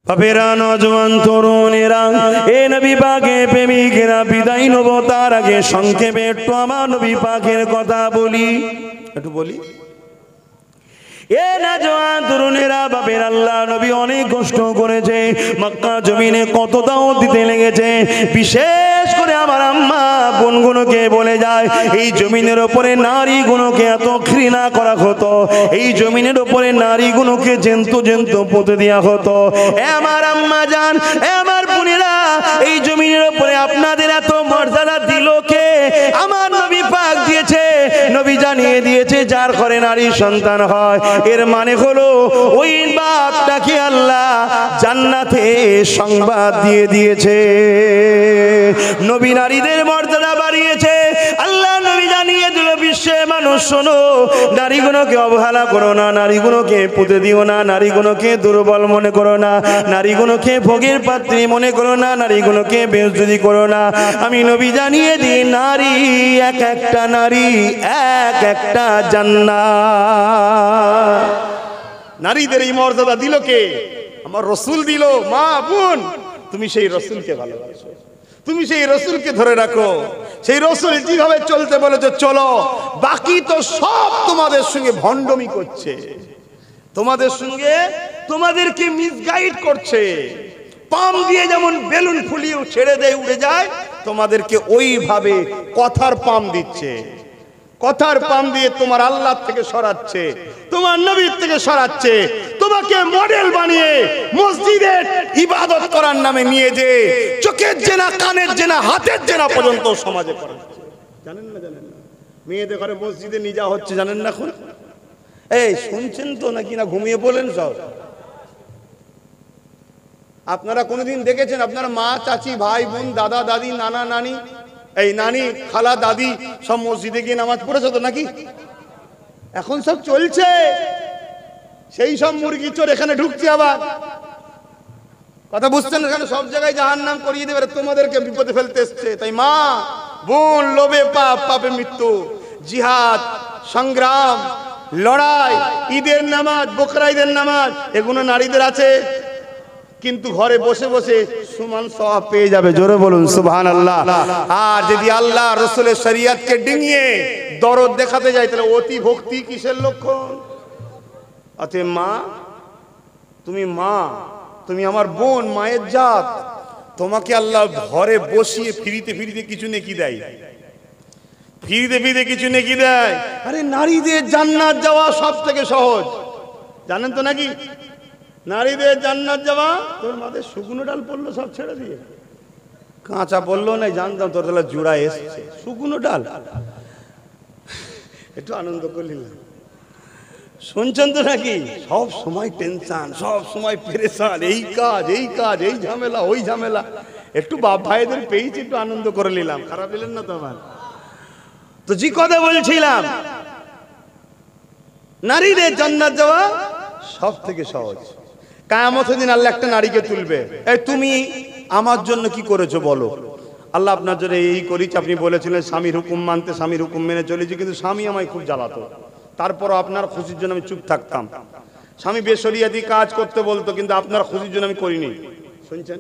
বাপেরা, নজওয়ান তরুণেরা, এ নবী পাকের প্রেমিকেরা, বিদায় নেব তার আগে সংক্ষেপে একটু আমার নবী পাকের কথা বলি, একটু বলি। এ নজওয়ান তরুণেরা, বাপের আল্লাহ নবী অনেক কষ্ট করেছে, মক্কা জমিনে কত দাওয়াত দিতে লেগেছে। বিশেষ করে আমার আম্মা বোনগুলোকে বলে যায়, এই জমিনের ওপরে নারীগুলোকে এত ঘৃণা করা হতো, এই জমিনের ওপরে নারীগুলোকে জেন্ত জেন্ত পুঁতে দেওয়া হতো। আমার আম্মা জান, আমার বোনেরা, এই জমিনের ওপরে আপনাদের এত মর্যাদা দিল কে? আমার নবী পাক দিয়েছে। নবী জানিয়ে দিয়েছে, যার ঘরে নারী সন্তান হয়, এর মানে হলো ওই বাপটাকে আল্লাহ জান্নাতে সংবাদ দিয়ে দিয়েছে। নবী নারীদের মর্যাদা বাড়িয়েছে। আল্লাহ নবী জানিয়ে দিল, বিশ্বে মানুষ শোনো, নারীগুলোকে অবহেলা করো না, নারীগুলোকে পুঁতে দিও না, নারীগুলোকে দুর্বল মনে করো না, নারীগুলোকে ভোগের পাত্রী মনে করো না, নারীগুলোকে বেইজ্জতি করো না। আমি নবী জানিয়ে দিই, নারী এক একটা নারী এক একটা জান্নাত। নারীদের এই মর্যাদা দিল কে? আমার রসুল দিল। মা বোন, তুমি সেই রসুলকে ভালোবাসো, তুমি সেই রসুলকে ধরে রাখো, সেই রসুল যেভাবে চলতে বলেছে চলো। বাকি তো সব তোমাদের সঙ্গে ভণ্ডমি করছে, তোমাদের সঙ্গে তোমাদেরকে মিসগাইড করছে। পাম দিয়ে যেমন বেলুন ফুলিয়ে ছেড়ে দেয় উড়ে যায়, তোমাদেরকে ওইভাবে কথার পাম দিচ্ছে, কথার পাম দিয়ে তোমার আল্লাহ থেকে সরাচ্ছে, তোমার নবীর থেকে সরাচ্ছে, তোমাকে মডেল বানিয়ে মসজিদে ইবাদত করার নামে নিয়ে যে চোখের জেনা, কানের জেনা, হাতের জেনা পর্যন্ত সমাজে করাচ্ছে। জানেন না? জানেন না? মেয়েদের ঘরে মসজিদে নিয়ে যাওয়া হচ্ছে, জানেন না? এখন এই শুনছেন তো নাকি না ঘুমিয়ে বলেন সব? আপনারা কোনোদিন দেখেছেন আপনার মা, চাচি, ভাই, বোন, দাদা, দাদি, নানা, নানি, এই নানি, খালা, দাদি সব মসজিদে গিয়ে নামাজ পড়েছে তো নাকি? এখন সব চলছে, সেই সব মুরগি চোর এখানে ঢুকছে। আবার কথা বুঝছেন? এখানে সব জায়গায় জাহান্নাম করিয়ে দেবে, তোমাদেরকে বিপদে ফেলতে এসছে। তাই মা বোন, লোভে পাপ, পাপে মৃত্যু, জিহাদ, সংগ্রাম, লড়াই, ঈদের নামাজ, বকরা ঈদের নামাজ, এগুলো নারীদের আছে, কিন্তু ঘরে বসে বসে সমান সওয়াব পেয়ে যাবে। জোরে বলুন সুবহানাল্লাহ। আর যদি আল্লাহ রাসূলের শরীয়তকে ডিঙিয়ে দরদ দেখাতে যায়, তাহলে অতি ভক্তি কিসের লক্ষণ? আচ্ছা মা, তুমি মা, তুমি আমার বোন, মায়ের জাত, তোমাকে আল্লাহ ঘরে বসিয়ে ফিরিতে ফিরিতে কিছু নেকি দেয়, ফিরিতে ফিরিতে কিছু নেকি দেয়। আরে নারীদের জান্নাত যাওয়া সব থেকে সহজ, জানেন তো নাকি? নারীদের জান্নাত যাওয়া, তোর মাথায় শুকনো ডাল পড়লো সব ছেড়ে দিয়ে, কাঁচা পড়লো না, জানতাম তোর তাহলে জোড়া এসছে, শুকনো ডাল, একটু আনন্দ করলি। শুনছেন তো নাকি? সব সময় টেনশন, সব সময় পেরেশান, এই কাজ, এই কাজ, এই ঝামেলা, ওই ঝামেলা। একটু বাপ ভাইদের পেয়েছি, একটু আনন্দ করে নিলাম, খারাপ দিলেন না তো আমার? তো যে কথা বলছিলাম, নারীদের জান্নাত যাওয়া সব থেকে সহজ। কিয়ামতের দিন আল্লাহ একটা নারীকে তুলবে, এই তুমি আমার জন্য কি করেছো বলো? আল্লাহ আপনার জন্য এই করেছি, আপনি বলেছিলেন স্বামীর হুকুম মানতে, স্বামীর হুকুম মেনে চলেছি, কিন্তু স্বামী আমায় খুব জ্বালাতো, তারপর আপনার খুশির জন্য আমি চুপ থাকতাম। স্বামী বেশরিয়াতি কাজ করতে বলতো, কিন্তু আপনার খুশির জন্য আমি করিনি। শুনছেন?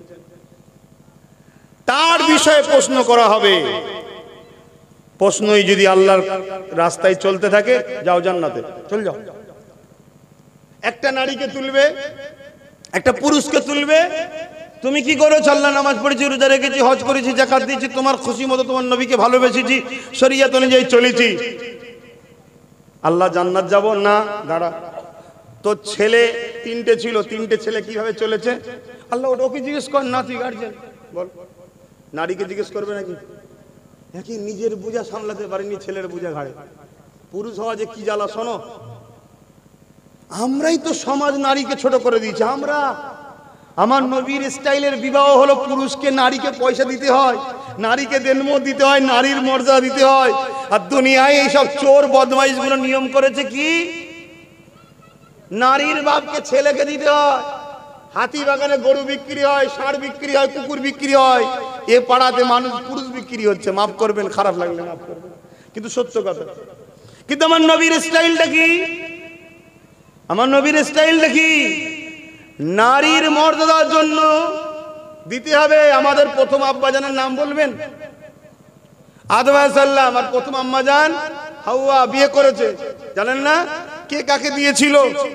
তার বিষয়ে প্রশ্ন করা হবে। প্রশ্নই যদি আল্লাহর রাস্তায় চলতে থাকে, যাও জান্নাতে, চল যাও। একটা নারীকে তুলবে, একটা পুরুষকে তুলবে, তুমি কি করেছো? আল্লাহ নামাজ পড়েছি, রোজা রেখেছি, হজ করেছি, যাকাত দিয়েছি, তোমার খুশি মতো তোমার নবীকে ভালোবেসেছি, শরীয়ত অনুযায়ী চলেছি, আল্লাহ জান্নাত যাব না? দাঁড়া, তোর ছেলে তিনটে ছিল, তিনটে ছেলে কিভাবে চলেছে? আল্লাহ ওকে জিজ্ঞেস কর না, তুই গার্জেন বল। নারীকে জিজ্ঞেস করবে নাকি? নাকি নিজের বোঝা সামলাতে পারেনি, ছেলের বোঝা ঘাড়ে। পুরুষ হওয়া যে কি জ্বালা শোনো। আমরাই তো সমাজ নারীকে ছোট করে দিয়েছি। আমরা, আমার নবীর স্টাইলের বিবাহ হলো পুরুষকে নারীকে পয়সা দিতে হয়, নারীকে দেনমো দিতে হয়, নারীর মর্যাদা দিতে হয়। আর দুনিয়ায় এইসব চোর বদমাইশ গুলো নিয়ম করেছে কি, নারীর বাপকে ছেলেকে দিতে হয়। হাতি বাগানে গরু বিক্রি হয়, ষাঁড় বিক্রি হয়, কুকুর বিক্রি হয়, এ পাড়াতে মানুষ পুরুষ বিক্রি হচ্ছে। মাফ করবেন, খারাপ লাগলে মাফ করবেন, কিন্তু সত্য কথা। কিন্তু আমার নবীর স্টাইলটা কি? আমার নবীর স্টাইলটা কি? নারীর মর্যাদার জন্য দিতে হবে। আমাদের প্রথম আব্বাজানের নাম বলবেন? আদম আলাইহিস সালাম আর প্রথম আম্মাজান হাওয়া বিয়ে করেছে, জানেন না? কে কাকে দিয়েছিল?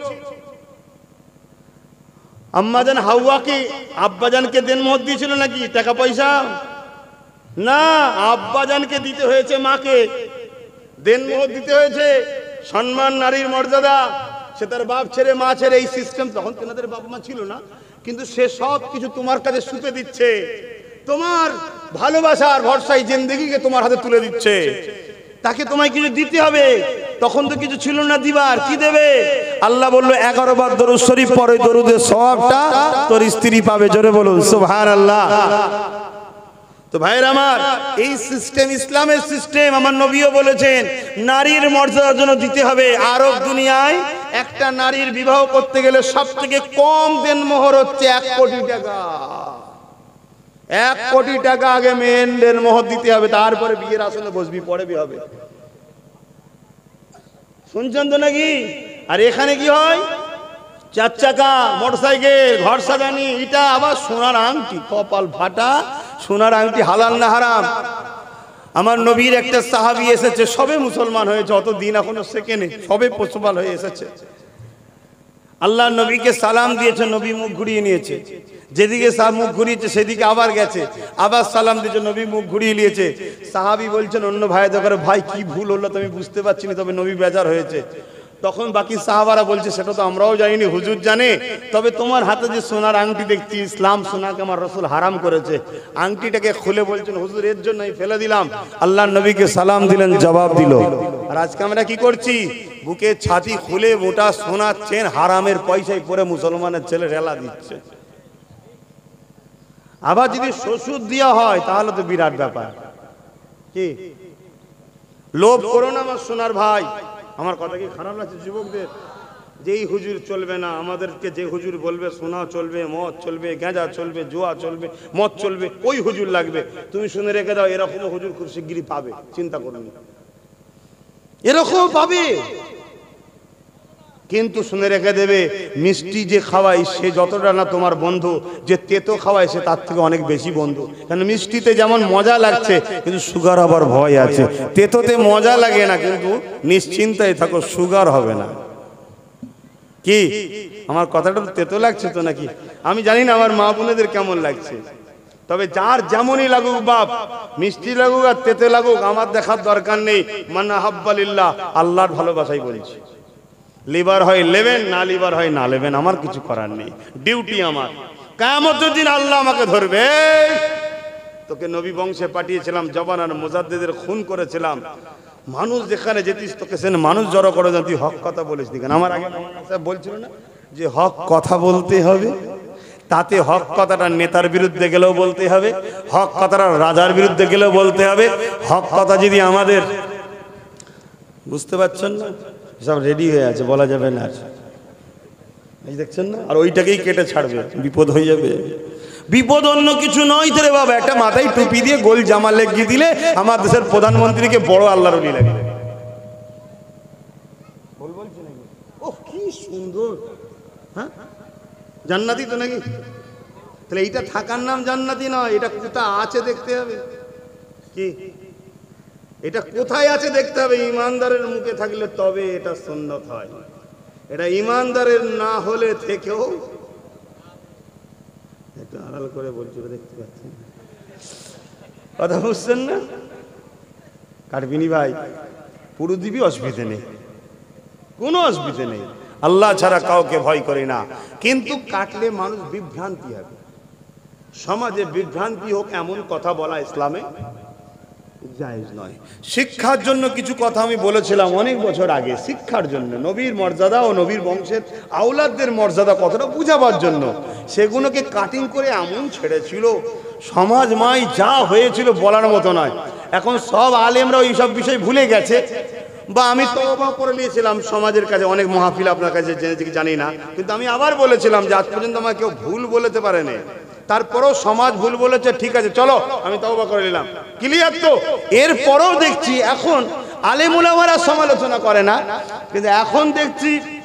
আম্মাজান হাওয়া কি আব্বাজানকে দেনমোহর দিয়েছিল নাকি টাকা পয়সা? না, আব্বাজানকে দিতে হয়েছে মাকে, দেনমোহর দিতে হয়েছে। সম্মান, নারীর মর্যাদা, সে তার বাপ ছেড়ে মা ছেড়ে, এই সিস্টেম তখন তেনাদের বাবা মা ছিল না, কিন্তু সে সব কিছু তোমার কাছে সুপে দিচ্ছে, তোমার ভালোবাসার ভরসায় জিন্দেগিকে তোমার হাতে তুলে দিচ্ছে। তাকে তোমায় কিছু দিতে হবে। তখন তো কিছু ছিল না দিবার, কি দেবে? আল্লাহ বলল 11 বার দরুদ শরীফ পড়ে, দরুদের সওয়াবটা তোর স্ত্রী পাবে। জোরে বলুন সুবহানাল্লাহ। তো ভাইয়ের আমার, এই সিস্টেম ইসলামের সিস্টেম। আমার নবীও বলেছেন নারীর মর্যাদার জন্য দিতে হবে। আরব দুনিয়ায় একটা নারীর বিবাহ করতে গেলে সব থেকে কম দেনমোহর হচ্ছে 1 কোটি টাকা। 1 কোটি টাকা আগে মেন দেনমোহর দিতে হবে, তারপরে বিয়ের আসলে বসবি, পরে বিয়ে হবে। শুনছেন তো নাকি? আর এখানে কি হয়? 4 চাকা মোটরসাইকেল, ঘর সাজানি, এটা আবার সোনার আংটি, কপাল ফাটা সোনার আংটি। হালাল না হারাম? আমার নবীর একটা সাহাবী এসেছে, সবে মুসলমান হয়েছে, অত দিন এখনো শেখেনি, সবে মুসলমান হয়ে এসেছে। আল্লাহ নবীকে সালাম দিয়েছে, নবী মুখ ঘুরিয়ে নিয়েছে। যেদিকে মুখ ঘুরিয়েছে সেদিকে আবার গেছে, আবার সালাম দিয়েছে, নবী মুখ ঘুরিয়ে নিয়েছে। সাহাবী বলছেন অন্য ভাই দেখার, ভাই কি ভুল হলো তো আমি বুঝতে পারছি না, তবে নবী বেজার হয়েছে। তখন বাকি সাহাবারা বলছে সেটা তো আমরাও জানিনি, হুজুর জানে। তবে তোমার হাতে যে সোনার আংটি দেখছি, ইসলাম সোনাকে আমার রাসূল হারাম করেছে। আংটিটাকে খুলে বলছেন হুজুর এর জন্য আমি ফেলে দিলাম। আল্লাহ নবীকে সালাম দিলেন, জবাব দিল। আর আজকে আমরা কি করছি? বুকে ছাতি খুলে মোটা সোনার চেন হারামের পয়সায় পরে মুসলমানের ছেলে রেলা দিচ্ছে। আবার যদি শ্বশুর দেওয়া হয় তাহলে তো বিরাট ব্যাপার। কি লোভ করো না আমার সোনার ভাই। আমার কথা কি খারাপ লাগছে যুবকদের? যেই হুজুর চলবে না, আমাদেরকে যে হুজুর বলবে সোনা চলবে, মদ চলবে, গাঁজা চলবে, জুয়া চলবে, মদ চলবে, ওই হুজুর লাগবে। তুমি শুনে রেখে দাও, এরকম হুজুর খুব শিগগিরই পাবে, চিন্তা করুন, এরকম পাবে। কিন্তু শুনে রেখে দেবে, মিষ্টি যে খাওয়াই সে যতটা না তোমার বন্ধু, যে তেতো খাওয়ায় সে তার থেকে অনেক বেশি বন্ধু। কারণ মিষ্টিতে যেমন মজা লাগছে, কিন্তু সুগার আবার ভয় আছে। তেতোতে মজা লাগে না, কিন্তু নিশ্চিন্তায় থাকো, সুগার হবে না। কি আমার কথাটা তেতো লাগছে তো নাকি? আমি জানি না আমার মা বোনেদের কেমন লাগছে, তবে যার যেমনই লাগুক বাপ, মিষ্টি লাগুক আর তেতে লাগুক, আমার দেখার দরকার নেই। মান্না হাব্বালিল্লাহ, আল্লাহর ভালোবাসাই বলছি। লিভার হয় লেবেন, না লিভার হয় না লেবেন, আমার কিছু করার নেই, ডিউটি আমার। কিয়ামতের দিন আল্লাহ আমাকে ধরবে, তোকে নবী বংশে পাঠিয়েছিলাম, জবানার মুজাদ্দিদের খুন করেছিলাম, মানুষ যেখানে যেতিস তোকে সেখানে মানুষ জড়ো করে, তুই হক কথা বলিস নি কেন? আমার আগে বলছিল না যে হক কথা বলতে হবে, তাতে হক কথাটা নেতার বিরুদ্ধে গেলেও বলতে হবে, হক কথাটা রাজার বিরুদ্ধে গেলেও বলতে হবে। হক কথা যদি আমাদের, বুঝতে পারছেন না, সব রেডি হয়ে আছে, বলা যাবে না, এই দেখছেন না, আর ওইটাকেই কেটে ছাড়বে, বিপদ হয়ে যাবে। বিপদ অন্য কিছু নয় তো রে বাবা, একটা মাথায় টুপি দিয়ে গোল জামা লেগিয়ে দিলে আমার দেশের প্রধানমন্ত্রীকে বড় আল্লাহর ওলি লাগে। ও কি সুন্দর, হ্যাঁ জান্নাতি তো নাকি? তাহলে এইটা থাকার নাম জান্নাতি নয়, এটা কোথা আছে দেখতে হবে। কি এটা কোথায় আছে দেখতে হবে। ইমানদারের মুখে থাকলে তবে এটা সুন্নত হয়, এটা ইমানদারের না হলে থেকেও। একটু আড়াল করে বলছি, দেখতে পাচ্ছেন, কথা বুঝছেন না? কাটবিনি ভাই, পুরো দিবি, অসুবিধে নেই, কোনো অসুবিধে নেই, আল্লাহ ছাড়া কাউকে ভয় করি না। কিন্তু কাটলে মানুষ বিভ্রান্তি হবে, সমাজে বিভ্রান্তি হোক এমন কথা বলা ইসলামে জায়েজ নয়। শিক্ষার জন্য কিছু কথা আমি বলেছিলাম অনেক বছর আগে, শিক্ষার জন্য, নবীর মর্যাদা ও নবীর বংশের আওলাদদের মর্যাদা কতটা বুঝাবার জন্য, সেগুলোকে কাটিং করে এমন ছেড়েছিল, সমাজ মাই যা হয়েছিল বলার মতো নয়। এখন সব আলেমরা ওই সব বিষয় ভুলে গেছে, বা আমি তওবা করে নিয়েছিলাম সমাজের কাছে, অনেক মাহফিল আপনার কাছে জেনেছি কি জানি না, কিন্তু আমি আবার বলেছিলাম যে আজ পর্যন্ত আমার কেউ ভুল বলতে পারেনি। তারপরেও সমাজ ভুল বলেছে, ঠিক আছে চলো আমি তওবা করে নিলাম, ক্লিয়ার তো। এরপরেও দেখছি এখন আলেম উলামারা সমালোচনা করে না, কিন্তু এখন দেখছি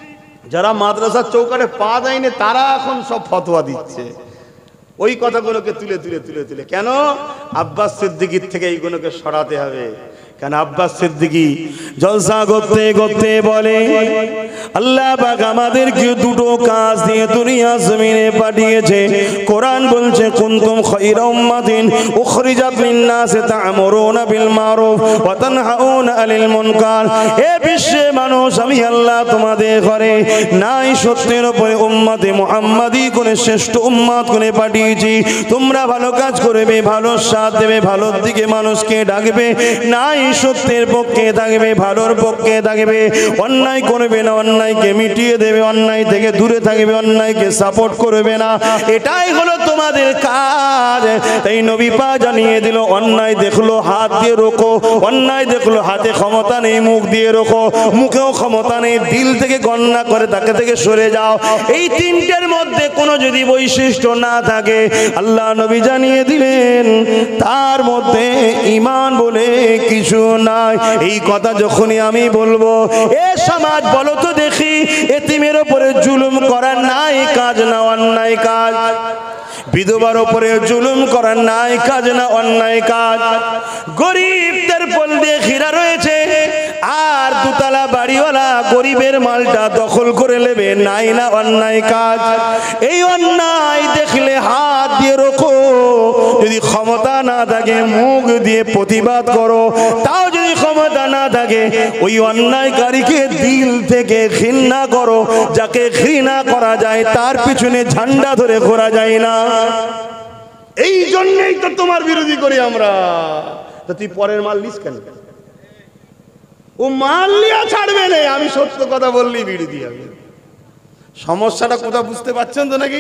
যারা মাদ্রাসার চৌকাঠে পা দেয়নি তারা এখন সব ফতোয়া দিচ্ছে ওই কথাগুলোকে তুলে তুলে তুলে তুলে। কেন? আব্বাস সিদ্দিকীর থেকে এইগুলোকে সরাতে হবে। কেন? আব্বাস সিদ্দিকী জলসা করতে করতে বলে, আল্লাহ পাক আমাদেরকে দুটো কাজ দিয়ে দুনিয়া জমিনে পাঠিয়েছে। কোরআন বলছে, কুনতুম খায়রা উম্মাতিন উখরিজাত লিন-নাসি তা'মুরুনা বিল মারুফ ওয়া তানহাউনা আনিল মুনকার। হে বিশ্বের মানুষ, আমি আল্লাহ তোমাদের ঘরে নাই সত্যের উপরে উম্মতে মুহাম্মাদি করে শ্রেষ্ঠ উম্মত করে পাঠিয়েছি। তোমরা ভালো কাজ করবে, ভালো সাথ দেবে, ভালোর দিকে মানুষকে ডাকবে, নাই সত্যের পক্ষে থাকবে, ভালোর পক্ষে থাকবে, অন্যায় করবে না, অন্যায়কে মিটিয়ে দেবে, অন্যায় থেকে দূরে থাকবে, অন্যায়কে সাপোর্ট করবে না। এটাই হলো তোমাদের কাজ। তাই নবী পাক জানিয়ে দিল, অন্যায় দেখলো হাত দিয়ে রোখো, অন্যায় দেখলো হাতে ক্ষমতা নেই মুখ দিয়ে রোখো, মুখেও ক্ষমতা নেই দিল থেকে গণনা করে তাকে থেকে সরে যাও। এই তিনটের মধ্যে কোনো যদি বৈশিষ্ট্য না থাকে, আল্লাহ নবী জানিয়ে দিলেন তার মধ্যে ঈমান বলে কিছু নাই। এই কথা যখনই আমি বলবো, এ সমাজ বলো তো দেখি, এতিমের উপরে জুলুম করার নাই কাজ না অন্যায় কাজ? বিধবার উপরে জুলুম করার নাই কাজ না অন্যায় কাজ? গরিবদের পোল দিয়ে ঘেরা রয়েছে আর দুতলা বাড়িওয়ালা গরিবের মালটা দখল করে নেবে, নাই না অন্যায় কাজ? এই অন্যায় দেখলে হাত দিয়ে রোখো, যদি ক্ষমতা না থাকে মুখ দিয়ে প্রতিবাদ করো, তাও যদি ক্ষমতা না থাকে ওই অন্যায়কারীকে দিল থেকে ঘৃণা করো। যাকে ঘৃণা করা যায় তার পিছনে ঝান্ডা ধরে ঘোরা যায় না। এই জন্যই তো তোমার বিরোধী করি আমরা। তো তুই পরের মাল নিস কেন? ও মাল নিয়ে ছাড়বে না, আমি সত্য কথা বললেই বিরোধী হবে। সমস্যাটা কোথাও বুঝতে পারছেন তো নাকি?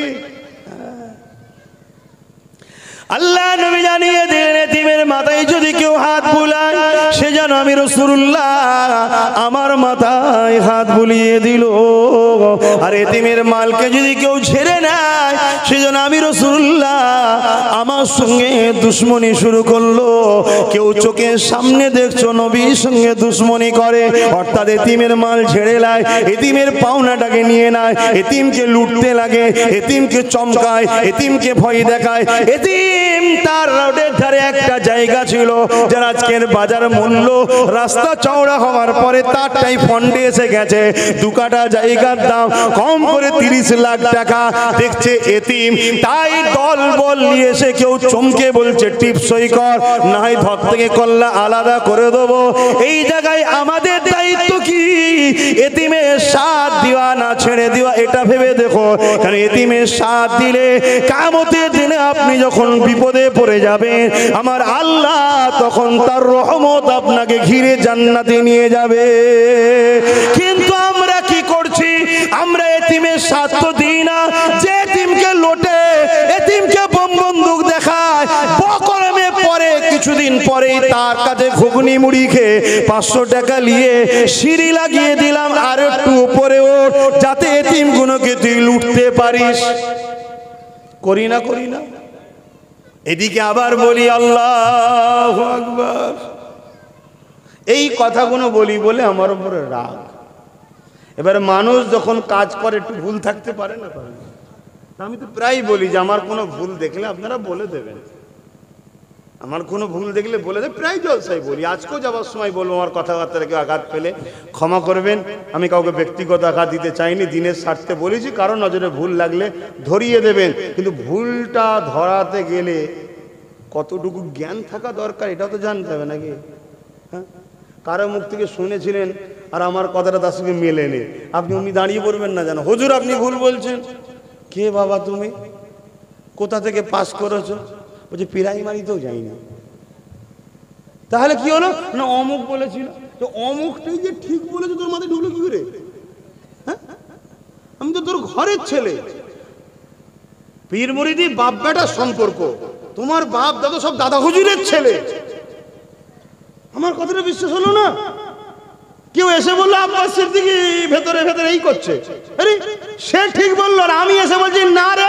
আল্লাহ নবী জানিয়ে দিলেন, এতিমের মাথায় যদি কেউ হাত বুলায় সে যেন আমি রাসূলুল্লাহ আমার মাথায় হাত বুলিয়ে দিল। আর এতিমের মালকে যদি কেউ ছেড়ে নেয় সে যেন আমি রাসূলুল্লাহ আমার সঙ্গে দুশ্মনী শুরু করলো। কেউ চোখের সামনে দেখছো নবীর সঙ্গে দুশ্মনী করে, অর্থাৎ এতিমের মাল ছেড়ে নেয়, এতিমের পাওনাটাকে নিয়ে নেয়, এতিমকে লুটতে লাগে, এতিমকে চমকায়, এতিমকে ভয় দেখায়। এতিম তার রোডের ধারে একটা জায়গা ছিল যার আজকের বাজার মূল্য রাস্তা চওড়া হওয়ার পরে তারটাই ফন্ডে এসে গেছে। দু কাটা জায়গার দাম কম করে 30 লাখ টাকা। দেখছে এতিম, তাই দল বল নিয়ে এসে কেউ চমকে বলছে টিপসই কর, না হয় ধর থেকে কল্লা আলাদা করে দেবো। এই জায়গায় আমাদের দায়িত্ব কি? এতিমের সাথ দেওয়া না ছেড়ে দেওয়া, এটা ভেবে দেখো। কারণ এতিমের সাথ দিলে কিয়ামতের দিনে আপনি যখন বিপদে পড়ে যাবেন, আমার আল্লাহ তখন তার রহমত আপনাকে ঘিরে জান্নাতে নিয়ে যাবে। কিন্তু আমরা কি করছি? আমরা এতিমের সাথ তো দিই না। যে এতিমকে লোটে, এতিমকে বোম বন্দুক দেখায়, বকরমে পরে কিছুদিন পরেই তার কাছে ঘুগনি মুড়ি খেয়ে 500 টাকা নিয়ে সিঁড়ি লাগিয়ে দিলাম, আর একটু উপরে ওঠ যাতে এতিমগুলোকে তুই লুটতে পারিস। করি না? করি না? এদিকে আবার বলি আল্লাহু আকবার। এই কথাগুলো বলি বলে আমার উপরে রাগ। এবার মানুষ যখন কাজ করে একটু ভুল থাকতে পারে না? আমি তো প্রায় বলি যে আমার কোনো ভুল দেখলে আপনারা বলে দেবেন, আমার কোনো ভুল দেখলে বলে দেবে। প্রায় জলসাই বলি, আজকেও যাওয়ার সময় বলবো আমার কথাবার্তাকে আঘাত পেলে ক্ষমা করবেন। আমি কাউকে ব্যক্তিগত আঘাত দিতে চাইনি, দিনের স্বার্থে বলেছি, কারণ নজরে ভুল লাগলে ধরিয়ে দেবেন। কিন্তু ভুলটা ধরাতে গেলে কতটুকু জ্ঞান থাকা দরকার এটাও তো জানতে হবে নাকি? হ্যাঁ, কারো মুখ থেকে শুনেছিলেন আর আমার কথাটা তার সঙ্গে মেলে নেই, আপনি উনি দাঁড়িয়ে পড়বেন না জানো, হুজুর আপনি ভুল বলছেন। কে বাবা তুমি? কোথা থেকে পাস করেছো? বলছে প্রাইমারিতেও যাইনি। তাহলে কি হলো? না অমুক বলেছিল। তো অমুকটাই যে ঠিক বলেছে তোর মাথায় ঢুকলো কি করে? হ্যাঁ, আমি তো তোর ঘরের ছেলে। পীর মুরিদি বাপ বেটার সম্পর্ক, তোমার বাপ দাদা সব দাদা হুজুরের ছেলে। আমার কথাটা বিশ্বাস হলো না? কেউ এসে বললো আব্বাস সিদ্দিকী ভেতরে ভেতরে এই করছে, আরে সে ঠিক বললো না, আমি এসে বলছি না রে,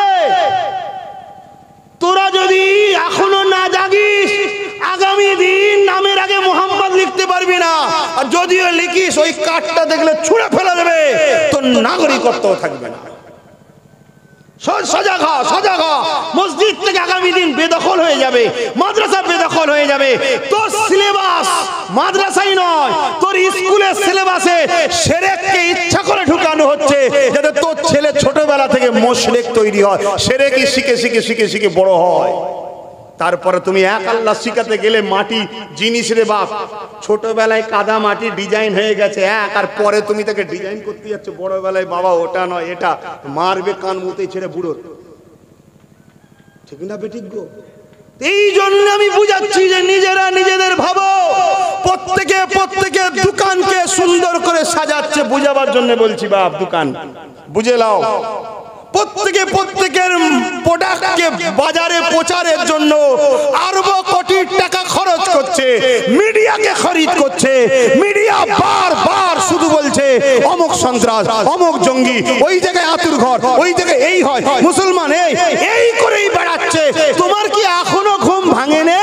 তোরা যদি এখনো না জাগিস আগামী দিন নামের আগে মোহাম্মদ লিখতে পারবি না। আর যদিও লিখিস ওই কাঠটা দেখলে ছুঁড়ে ফেলে দেবে, তোর নাগরিকত্বও থাকবে না। সজাগ হ, সজাগ হ। মসজিদ থেকে আগামী দিন বেদখল হয়ে যাবে, মাদ্রাসা বেদখল হয়ে যাবে। তোর সিলেবাস মাদ্রাসাই নয়, তোর স্কুলের সিলেবাসে শিরককে ইচ্ছা করে ঢুকানো হচ্ছে, যাতে তোর ছেলে ছোটবেলা থেকে মুশরিক তৈরি হয়, শিরকই শিখে শিখে শিখে শিখে বড় হয়। তারপরে তুমি এক আল্লাহ শিখাতে গেলে মাটি জিনিস রে বাপ, ছোটবেলায় কাদা মাটি ডিজাইন হয়ে গেছে এক, আর পরে তুমি তাকে ডিজাইন করতে যাচ্ছ বড়বেলায়, বাবা ওটা নয় এটা, মারবে কান মুতে ছেড়ে বুড়ো, ঠিক না বেঠিক গো? এই জন্য আমি বুঝাচ্ছি যে নিজেরা নিজেদের ভাবো। প্রত্যেকের দোকানকে সুন্দর করে সাজাচ্ছে, বুঝাবার জন্য বলছি বাপ, দোকান বুঝে লাও। প্রত্যেকের প্রোডাক্টকে বাজারে প্রচারের জন্য আরব কোটি টাকা খরচ করছে, মিডিয়াকে খরিদ করছে। মিডিয়া বারবার শুধু বলছে অমুক সন্ত্রাস, অমুক জঙ্গি, ওই জায়গায় আতুর ঘর, ওই জায়গায় এই হয়, মুসলমান এই করেই বেড়াচ্ছে। তোমার কি এখনো ঘুম ভাঙেনি?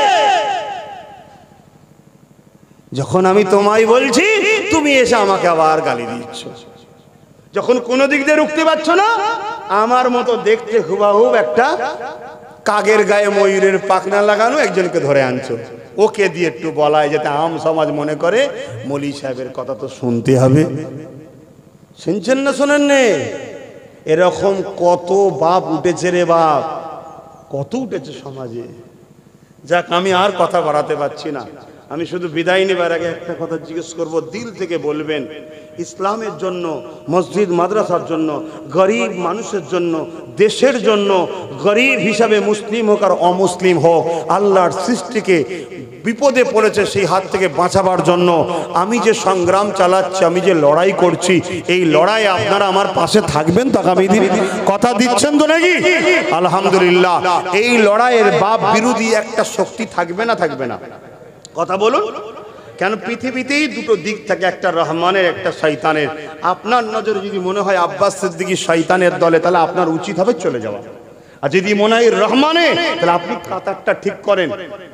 যখন আমি তোমায় বলছি তুমি এসে আমাকে আবার গালি দিচ্ছ। যখন কোনো দিক দিয়ে রুখতে পারছো না, আমার মতো দেখতে হুবাহুব একটা কাগের গায়ে ময়ূরের পাখনা লাগানো একজনকে ধরে আনছো, ওকে দিয়ে একটু বলায় যাতে আম সমাজ মনে করে মৌলী সাহেবের কথা তো শুনতে হবে। শুনছেন না শোনেন নে? এরকম কত বাপ উঠেছে রে বাপ, কত উঠেছে সমাজে। যাক, আমি আর কথা বাড়াতে পারছি না। আমি শুধু বিদায় নেবার আগে একটা কথা জিজ্ঞেস করব, দিল থেকে বলবেন, ইসলামের জন্য, মসজিদ মাদ্রাসার জন্য, গরিব মানুষের জন্য, দেশের জন্য, গরিব হিসাবে মুসলিম হোক আর অমুসলিম হোক, আল্লাহর সৃষ্টিকে বিপদে পড়েছে সেই হাত থেকে বাঁচাবার জন্য আমি যে সংগ্রাম চালাচ্ছি, আমি যে লড়াই করছি, এই লড়াই আপনারা আমার পাশে থাকবেন তো আগামী দিন? কথা দিচ্ছেন তো নাকি? আলহামদুলিল্লাহ। এই লড়াইয়ের বাপ বিরোধী একটা শক্তি থাকবে না, থাকবে না? কথা বলুন। কেন পৃথিবীতেই দুটো দিক থাকে, একটা রহমানের, একটা শয়তানের। আপনার নজরে যদি মনে হয় আব্বাস সিদ্দিকী শয়তানের দলে, তাহলে আপনার উচিত হবে চলে যাওয়া। আর যদি মনে হয় রহমানে, তাহলে আপনি কাতারটা ঠিক করেন।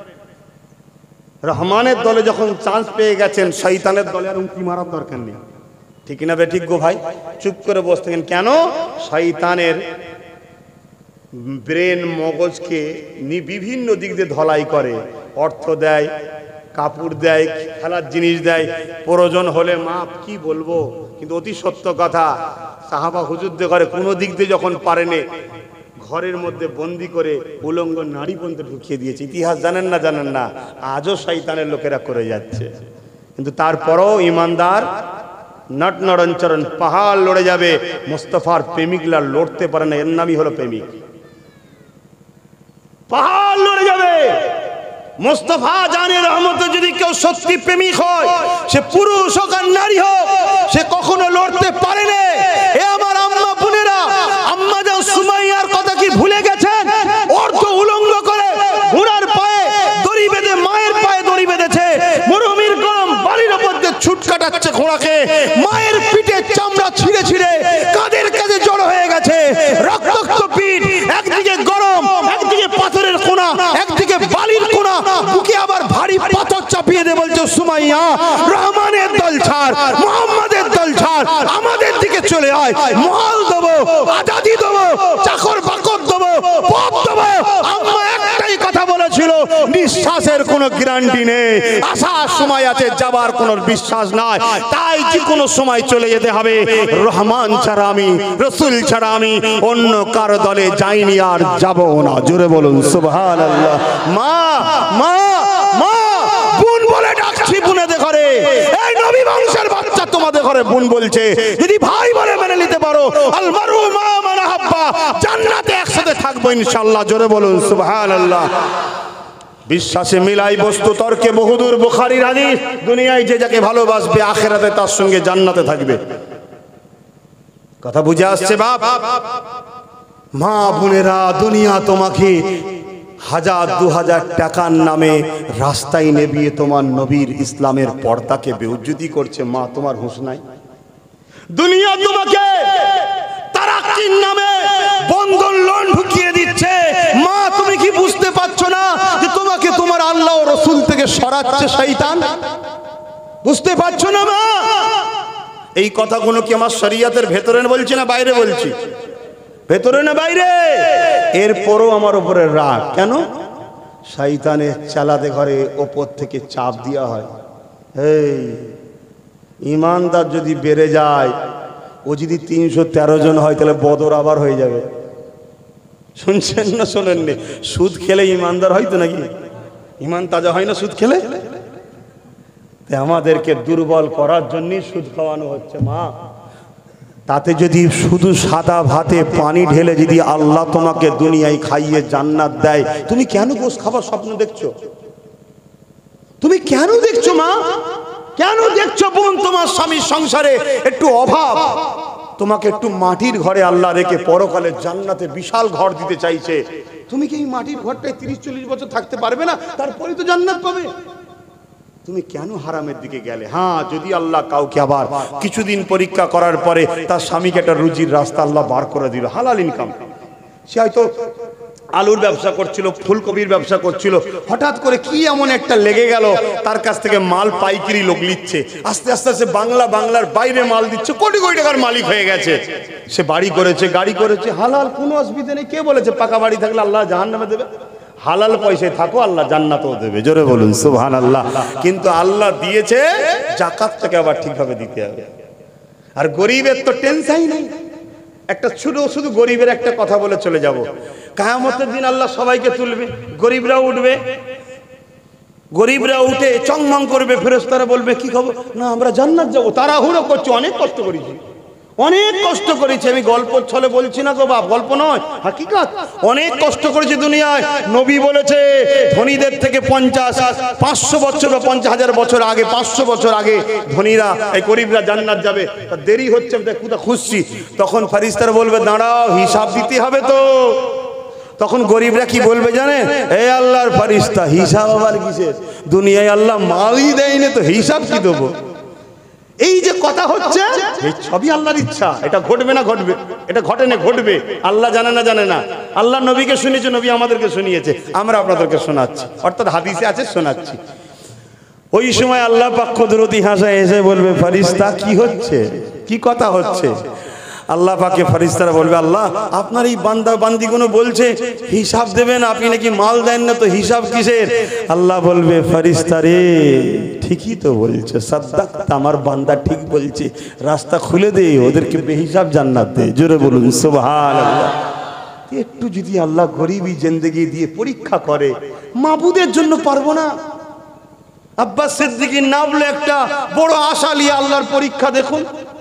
রহমানের দলে যখন চান্স পেয়ে গেছেন, শয়তানের দলে আর উঁকি মারার দরকার নেই। ঠিক না বে ঠিক গো ভাই? চুপ করে বসে থাকেন। কেন? শয়তানের ব্রেন মগজকে বিভিন্ন দিক দিয়ে ধলাই করে, অর্থ দেয়, কাপড় দেয়, খেলার জিনিস দেয়, প্রয়োজন হলে মাপ, কি বলবো, কিন্তু অতি সত্য কথা। সাহাবা হুজুরদের ঘরে কোনো দিক দিয়ে যখন পারেনি, ঘরের মধ্যে বন্দি করে উলঙ্গ নারী পর্যন্ত ঢুকিয়ে দিয়েছে। ইতিহাস জানেন না? জানেন না? আজও শয়তানের লোকেরা করে যাচ্ছে। কিন্তু তারপরও ইমানদার নট নরঞ্চরণ পাহাড় লড়ে যাবে। মুস্তাফার প্রেমিকরা লড়তে পারে না, এর নামই হলো প্রেমিক। পাহাড় লড়ে যাবে। মুস্তাফা জানে রহমত যদি কেউ সত্যি প্রেমিক হয়, সে পুরুষ হোক আর নারী হোক, সে কখনো লড়তে পারে না। এ আমার আম্মা বোনেরা, আম্মা যাও সুমাইয়ার কথা কি ভুলে গেছেন? অর্ধ উলঙ্গ করে ঘোড়ার পায়ে দড়ি বেঁধে, মায়ের পায়ে দড়ি বেঁধেছে, মরুভূমির গরম বালির উপর দিয়ে ছুট কাটাচ্ছে ঘোড়াকে, মায়ের পিঠে চামড়া ছিঁড়ে ছিঁড়ে কাঁধের কাছে জড়ো হয়ে গেছে, রক্তাক্ত পিঠ, একদিকে গরম, একদিকে পাথরের কোনা, একদিকে বালির কোনা, বুকে আবার ভারী পাথর চাপিয়ে দিয়ে বলছে, সুমাইয়া রহমানের দল ছাড়, মুহাম্মাদের দল ছাড়, আমাদের দিকে চলে আয়, মহল দেবো, আজাদি দেবো, চাকর বাকর দেবো, পথ দেবো। আম্মা একটাই কথা বলেছিল, নিঃশ্বাসের কোনো গ্যারান্টি নেই, আসার সময় আছে, যাবার কোনো বিশ্বাস নাই, তাই যে কোনো সময় চলে যেতে হবে। রহমান ছাড়া আমি, রসুল ছাড়া আমি অন্য কারো দলে যাইনি আর যাবো না। জোরে বলুন সুবহানাল্লাহ। মা মা মা, বোন বলে ডাকছি বোনেদের ঘরে, এই নবী বংশের বাচ্চা তোমাদের ঘরে বোন বলছে, যদি ভাই বলে মেনে নিতে পারো, আল মারু মা মান আহাব্বা, জান্নাতে একসাথে থাকবো ইনশাআল্লাহ। জোরে বলুন সুবহানাল্লাহ। বিশ্বাসে মিলাই বস্তু তর্কে বহুদূর। বুখারীর হাদিস, দুনিয়ায় যে যাকে ভালোবাসবে আখিরাতে তার সঙ্গে জান্নাতে থাকবে। কথা বুঝে আসছে বাপ? মা বোনেরা, দুনিয়া তোমাকে 1000-2000 টাকার নামে রাস্তায় নেবিয়ে তোমার নবীর ইসলামের পর্দাকে বেউজ্জতি করছে। মা, তোমার হুঁশ নাই? দুনিয়া তোমাকে তারাক্কির নামে বন্ধন লোন ঢুকিয়ে দিচ্ছে। মা, তুমি কি বুঝতে পারছো না যে তোমাকে তোমার আল্লাহ ও রসুল থেকে সরাচ্ছে শয়তান? বুঝতে পারছো না মা? এই কথাগুলো কি আমার শরীয়তের ভেতরে বলছি না বাইরে বলছি? ভেতরে না বাইরে? এরপরও আমার উপরে রাগ কেন? শয়তানের চালাতে ঘরে ওপর থেকে চাপ দেওয়া হয়, এই ইমানদার যদি বেড়ে যায়, ও যদি 313 জন হয় তাহলে বদর আবার হয়ে যাবে। শুনছেন না শোনেননি? সুদ খেলে ইমানদার হয় তো নাকি? ইমান তাজা হয় না সুদ খেলে? আমাদেরকে দুর্বল করার জন্যই সুদ খাওয়ানো হচ্ছে। মা, তাতে যদি শুধু সাদা ভাতে পানি ঢেলে যদি আল্লাহ তোমাকে দুনিয়ায় খাইয়ে জান্নাত দেয়, তুমি কেন গোশ খাবার স্বপ্ন দেখছো? তুমি কেন দেখছো মা? কেন দেখছো বোন? তোমার স্বামীর সংসারে একটু অভাব, তোমাকে একটু মাটির ঘরে আল্লাহ রেখে পরকালে জান্নাতে বিশাল ঘর দিতে চাইছে। তুমি কি এই মাটির ঘরটায় 30-40 বছর থাকতে পারবে না? তারপরে তো জান্নাত পাবে। তুমি কেন হারামের দিকে গেলে? হ্যাঁ, যদি আল্লাহ কাউকে আবার কিছুদিন পরীক্ষা করার পরে তার স্বামীকে একটা রুজির রাস্তা আল্লাহ বার করে দিল, হালাল ইনকাম, সে হয়তো আলুর ব্যবসা করছিল, ফুলকপির ব্যবসা করছিল, হঠাৎ করে কি এমন একটা লেগে গেল, তার কাছ থেকে মাল পাইকারি লোক নিচ্ছে, আস্তে আস্তে আস্তে বাংলার বাইরে মাল দিচ্ছে, কোটি কোটি টাকার মালিক হয়ে গেছে। সে বাড়ি করেছে, গাড়ি করেছে, হালাল, কোনো অসুবিধা নেই। কে বলেছে পাকা বাড়ি থাকলে আল্লাহ জাহান্নামে দেবে? হালাল পয়সায় থাকো, আল্লাহ জান্নাতও দেবে। জোরে বলুন সুবহানাল্লাহ। কিন্তু আল্লাহ দিয়েছে, যাকাতটাকে আবার ঠিকভাবে দিতে হবে। আর গরিবের তো টেনশনই নেই। একটা শুধু গরিবের একটা কথা বলে চলে যাব, কিয়ামতের দিন আল্লাহ সবাইকে তুলবে, গরিবরা উঠবে, গরিবরা উঠে চংমং করবে, ফেরেশতারা বলবে কি খবর? না আমরা জান্নাত যাব, তাড়াহুড়ো করছি, অনেক কষ্ট করেছি, অনেক কষ্ট করেছি। আমি গল্প ছলে বলছি না গো বাপ, গল্প নয়, হাকিকত। অনেক কষ্ট করেছি দুনিয়ায়। নবী বলেছে ধনীদের থেকে 500 বছর বা 50,000 বছর আগে, 500 বছর আগে ধনীরা, এই গরিবরা জান্নাত যাবে। দেরি হচ্ছে, কোথা খুঁজছি। তখন ফেরেশতারা বলবে দাঁড়াও, হিসাব দিতে হবে তো। তখন গরিবরা কি বলবে জানেন? হে আল্লাহর ফেরেশতা, হিসাব আবার কিসের? দুনিয়ায় আল্লাহ মালই দেয়নি তো হিসাব কি দেবো? এই যে কথা হচ্ছে, এই সবই আল্লাহর ইচ্ছা। এটা ঘটবে না ঘটবে, এটা ঘটে না ঘটবে। আল্লাহ জানে না জানে না? আল্লাহ নবীকে শুনিয়েছে, নবী আমাদেরকে শুনিয়েছে, আমরা আপনাদেরকে শোনাচ্ছি, অর্থাৎ হাদিসে আছে শোনাচ্ছি। ওই সময় আল্লাহ পাক কুদরতি হাসায় এসে বলবে ফেরেশতা কি হচ্ছে, কি কথা হচ্ছে? আল্লাহ পাকে ফেরেশতারা বলবে আল্লাহ আপনার এই বান্দা বান্দিগুলো বলছে হিসাব দেবেন, আপনি নাকি মাল দেন না, তো হিসাব কিসের? আল্লাহ বলবে ফেরেশতা রে ঠিকই তো বলছে, সাদ্দাকতা, আমার বান্দা ঠিক বলছে, রাস্তা খুলে দে, ওদেরকে বেহিসাব জান্নাত দে। জোরে বলুন সুবহানাল্লাহ। একটু যদি আল্লাহ গরিবী জিন্দেগি দিয়ে পরীক্ষা করে, মাবুদের জন্য পারবো না? আব্বাস সিদ্দিকীর নামলে একটা বড় আশা নিয়ে আল্লাহর পরীক্ষা। দেখুন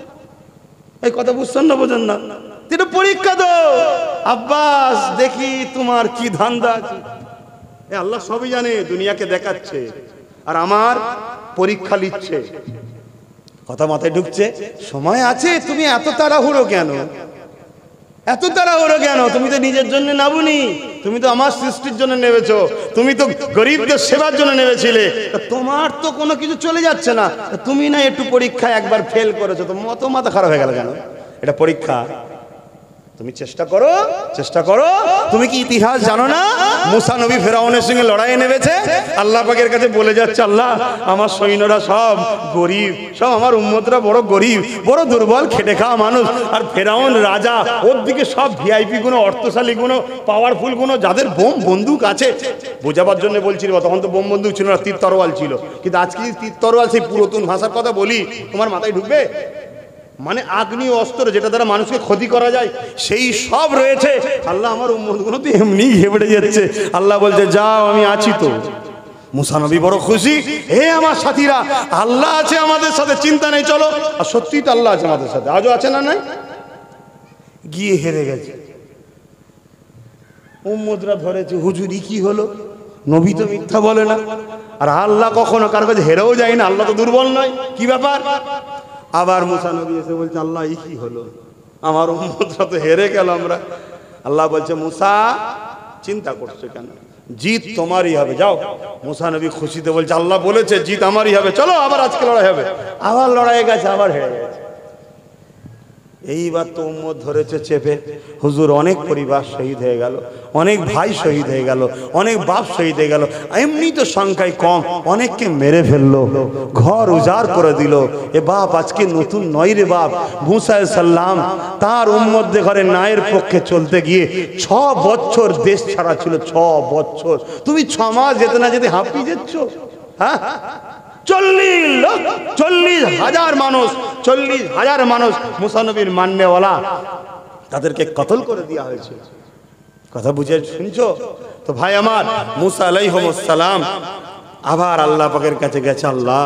এই কথা বুঝছেন না, বোঝেন না? এটা পরীক্ষা দাও আব্বাস, দেখি তোমার কি ধান্দা আছে। আল্লাহ সবই জানে, দুনিয়াকে দেখাচ্ছে আর আমার পরীক্ষা নিচ্ছে। কথা মাথায় ঢুকছে? সময় আছে, তুমি এত তাড়াহুড়ো কেন? এত তাড়াহুড়ো কেন? তুমি তো নিজের জন্য নাবুনি, তুমি তো আমার সৃষ্টির জন্য নেমেছো, তুমি তো গরিবদের সেবার জন্য নেমেছিলে। তোমার তো কোনো কিছু চলে যাচ্ছে না, তুমি না একটু পরীক্ষায় একবার ফেল করেছো, তো মাথা খারাপ হয়ে গেল কেন? এটা পরীক্ষা, তুমি চেষ্টা করো, চেষ্টা করো। তুমি কি ইতিহাস জানো না? মুসা নবী ফেরাউনের সঙ্গে লড়াইয়ে নেমেছে, আল্লাহ পাকের কাছে বলে যাচ্ছে আল্লাহ আমার সৈন্যরা সব গরিব, সব আমার উম্মতরা বড় গরিব, বড় দুর্বল, খেটে খাওয়া মানুষ। আর ফেরাউন রাজা, ওর দিকে সব ভিআইপি গুলো, অর্থশালী গুলো, পাওয়ারফুল গুলো, যাদের বোম বন্দুক আছে। বোঝাবার জন্য বলছিল, তখন তো বোম বন্দুক ছিল না, তীর তরোয়াল ছিল। কিন্তু আজকে তীর তরোয়াল, সেই পুরাতন ভাষার কথা বলি, তোমার মাথায় ঢুকবে? মানে আগ্নি অস্ত্র, যেটা দ্বারা মানুষকে ক্ষতি করা যায়, সেই সব রয়েছে। আল্লাহ আমার উম্মতগুলো তো এমনি ঘেবড়ে যাচ্ছে। আল্লাহ বলছে যাও, আমি আছি তো। মুসা নবী বড় খুশি, হে আমার সাথীরা, আল্লাহ আছে আমাদের সাথে, চিন্তা নেই, চলো। আর সত্যিই তো আল্লাহ আছে আমাদের সাথে, আজও আছে না? নাই? গিয়ে হেরে গেছে, উম্মতরা ধরেছে, হুজুরি কি হলো? নবী তো মিথ্যা বলে না, আর আল্লাহ কখনো কারো কাছে হেরেও যায় না, আল্লাহ তো দুর্বল নয়। কি ব্যাপার? আবার মুসা নবী এসে বলছে আল্লাহ এই কি হলো, আমার উম্মতরা তো হেরে গেল আমরা। আল্লাহ বলছে মুসা চিন্তা করছো কেন, জিত তোমারই হবে, যাও। মুসা নবী খুশিতে বলছে আল্লাহ বলেছে জিত আমারই হবে, চলো আবার আজকে লড়াই হবে। আবার লড়াই গেছে, আবার হেরে গেছে। এইবার তো উম্মত ধরেছে চেপে, হুজুর অনেক পরিবার শহীদ হয়ে গেল, অনেক ভাই শহীদ হয়ে গেল, অনেক বাপ শহীদ হয়ে গেল, এমনি তো সংখ্যায় কম, অনেককে মেরে ফেললো, ঘর উজাড় করে দিল। এ বাপ আজকে নতুন নয় রে বাপ। মুসা আলাইহিস সালাম তার উম্মতদের ঘরে ন্যায়ের পক্ষে চলতে গিয়ে 6 বছর দেশ ছাড়া ছিল, 6 বছর। তুমি 6 মাস যেতে না যেতে হাঁপিয়ে যাচ্ছ, হ্যাঁ? 40,000 মানুষ, 40,000 মানুষ মুসা নবীর মাননেওয়ালা, তাদেরকে কতল করে দেওয়া হয়েছে। কথা বুঝে শুনছো তো ভাই আমার? মুসা আলাইহিস সালাম আবার আল্লাহ পাকের কাছে গেছে, আল্লাহ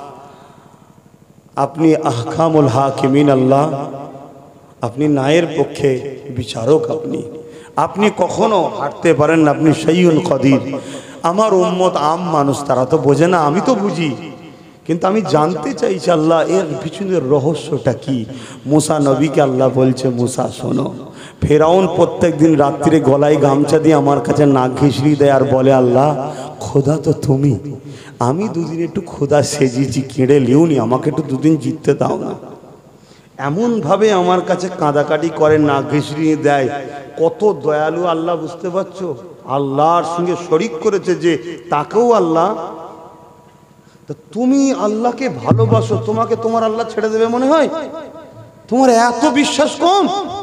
আপনি আহকামুল হাকিমিন, আল্লাহ আপনি ন্যায়ের পক্ষে বিচারক, আপনি কখনো হাঁটতে পারেন না, আপনি শাইউল কদির। আমার উম্মত আম মানুষ, তারা তো বোঝে না, আমি তো বুঝি, কিন্তু আমি জানতে চাইছি আল্লাহ এর পিছনের রহস্যটা কি। মুসা নবীকে আল্লাহ বলছে, মুসা শোনো, ফেরাউন প্রত্যেক দিন রাত্রিরে গলায় গামছা দিয়ে আমার কাছে নাক ঘিসড়ি দেয় আর বলে, আল্লাহ খোদা তো তুমি, আমি দুদিন একটু খোদা সেজেছি, কেড়ে লিউনি, আমাকে একটু দুদিন জিততে দাও না। এমনভাবে আমার কাছে কাঁদাকাটি করে, নাক ঘিসড়ি দেয়। কত দয়ালু আল্লাহ, বুঝতে পারছো? আল্লাহর সঙ্গে শরিক করেছে যে, তাকেও আল্লাহ। তুমি আল্লাহকে ভালোবাসো, তোমাকে তোমার আল্লাহ ছেড়ে দেবে মনে হয়? তোমার এত বিশ্বাস কম?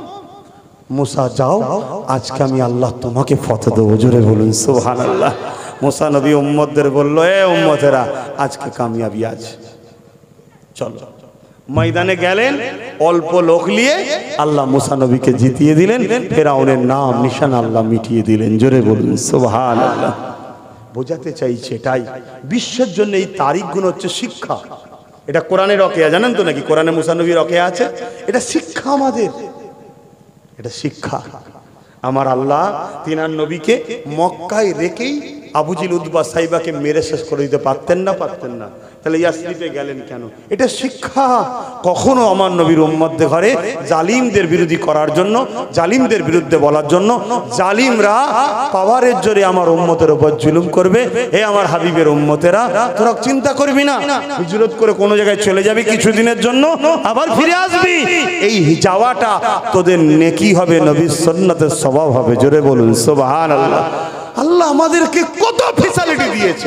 মুসা যাও, আজকে আমি আল্লাহ তোমাকে ফতে দেবো। জোরে বলুন সুবহানাল্লাহ। মুসা নবী উম্মতদের বলল, এ উম্মতেরা, আজকে কামিয়াবি আছে, চলো। ময়দানে গেলেন, অল্প লোক নিয়ে আল্লাহ মুসা নবীকে জিতিয়ে দিলেন, ফেরাউনের নাম নিশান আল্লাহ মিটিয়ে দিলেন। জোরে বলুন সুবহানাল্লাহ। বোঝাতে চাইছে এটাই, বিশ্বের জন্য এই তারিখগুলো হচ্ছে শিক্ষা। এটা কোরআনের রকেয়া, জানেন তো নাকি? কোরআনে মুসা নবীর রকেয়া আছে, এটা শিক্ষা আমাদের, এটা শিক্ষা। আমার আল্লাহ তিনার নবীকে মক্কায় রেখেই আবু জিল উতবা সাইবাকে মেরে শেষ করে দিতে পারতেন না? পারতেন না? তাহলে ইয়াসরিফে গেলেন কেন? এটা শিক্ষা। কখনো আমার নবীর উম্মতদের ঘরে জালিমদের বিরোধী করার জন্য, জালিমদের বিরুদ্ধে বলার জন্য, জালিমরা পাওয়ারের জোরে আমার উম্মতের উপর জুলুম করবে, হে আমার হাবিবের উম্মতেরা, তোরা চিন্তা করবি না, হিজরত করে কোনো জায়গায় চলে যাবি কিছুদিনের জন্য, আবার ফিরে আসবি, এই যাওয়াটা তোদের নেকি হবে, নবীর সুন্নতের স্বভাব হবে। জোরে বলুন সুবহানাল্লাহ। আল্লাহ আমাদেরকে কত ফ্যাসিলিটি দিয়েছে।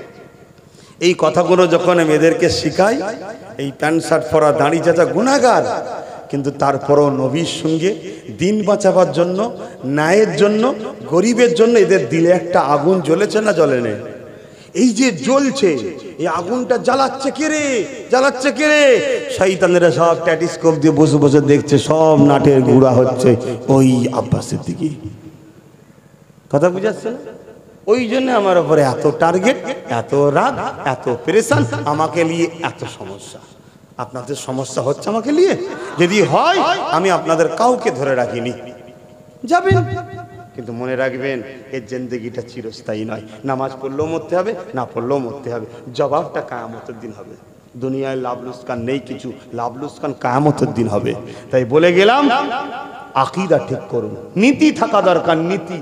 এই কথাগুলো যখন আমি এদেরকে শিখাই, এই প্যান্ট শার্ট পরা দাড়ি চাচা গুনাহগার, কিন্তু তারপরও নবীর সঙ্গে দিন বাঁচাবার জন্য, ন্যায়ের জন্য, গরিবের জন্য এদের দিলে একটা আগুন জ্বলেছে না জ্বলে নেই? এই যে জ্বলছে, এই আগুনটা জ্বালাচ্ছে কে রে? জ্বালাচ্ছে কে রে? শয়তানেরা সব ট্যাটিস্কোপ দিয়ে বসে বসে দেখছে, সব নাটের গুড়া হচ্ছে ওই আব্বাসের দিকে। কথা বুঝাচ্ছে না? ওই জন্য আমার উপরে এত টার্গেট, এত রাগ, এত পেরেশান, আমাকে নিয়ে এত সমস্যা। আপনাদের সমস্যা হচ্ছে আমাকে নিয়ে? যদি হয়, আমি আপনাদের কাউকে ধরে রাখিনি, যাবেন, কিন্তু মনে রাখবেন এর জিন্দেগিটা চিরস্থায়ী নয়। নামাজ পড়লেও মরতে হবে, না পড়লেও মরতে হবে, জবাবটা কিয়ামতের দিন হবে। দুনিয়ায় লাভ লুসকান নেই কিছু, লাভ লুসকান কিয়ামতের দিন হবে। তাই বলে গেলাম, আকীদা ঠিক করুন, নীতি থাকা দরকার,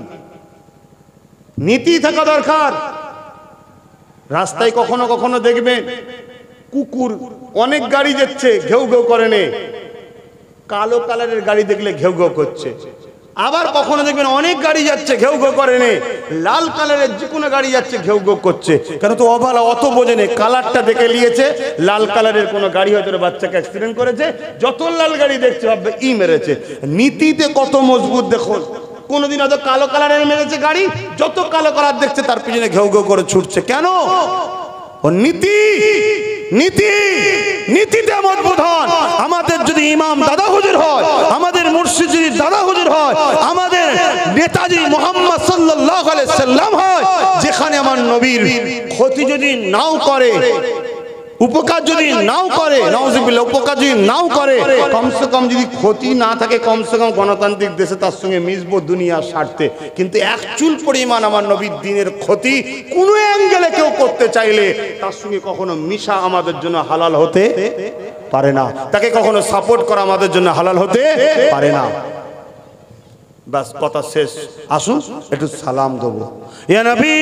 নীতি থাকা দরকার। রাস্তায় কখনো কখনো দেখবেন কুকুর, অনেক গাড়ি যাচ্ছে, ঘেউ ঘেউ করে নে, কালো কালারের গাড়ি দেখলে ঘেউ ঘেউ করছে। আবার কখনো দেখবেন অনেক গাড়ি যাচ্ছে, ঘেউ ঘেউ করে নে, লাল কালারের যে কোনো গাড়ি যাচ্ছে, ঘেউ ঘেউ করছে। কেন? তো অভালা, অত বোঝে নে, কালারটা দেখে নিয়েছে লাল কালারের কোনো গাড়ি হয়তো বাচ্চাকে অ্যাক্সিডেন্ট করেছে, যত লাল গাড়ি দেখছে ভাববে ই মেরেছে। নীতিতে কত মজবুত দেখুন। কোনদিন হয়তো কালো কালারের মেরেছে গাড়ি, যত কালো কালার দেখছে তার পিছনে ঘেউ ঘেউ করে ছুটছে। কেন? ও নীতি, নীতি, নীতিতে মজবুত হন। আমাদের যদি ইমাম দাদা হুজুর হয়, আমাদের মুর্শিদ যদি দাদা হুজুর হয়, আমাদের নেতাজি মোহাম্মদ সাল্লাল্লাহু আলাইহি সাল্লাম হয়, যেখানে আমার নবীর ক্ষতি যদি নাও করে, উপকার যদি নাও করে, নাউজুবিল্লাহ, উপকার যদি নাও করে, কমসে কম যদি ক্ষতি না থাকে, কমসে কম গণতান্ত্রিক দেশে তার সঙ্গে মিশবো দুনিয়ার স্বার্থে। কিন্তু এক চুল পরিমাণ আমার নবীর দ্বীনের ক্ষতি কোনো অ্যাঙ্গেলে কেউ করতে চাইলে তার সঙ্গে কখনো মিশা আমাদের জন্য হালাল হতে পারে না, তাকে কখনো সাপোর্ট করা আমাদের জন্য হালাল হতে পারে না। বাস, কথা শেষ। আসুন একটু সালাম দেবো। ইয়া নবী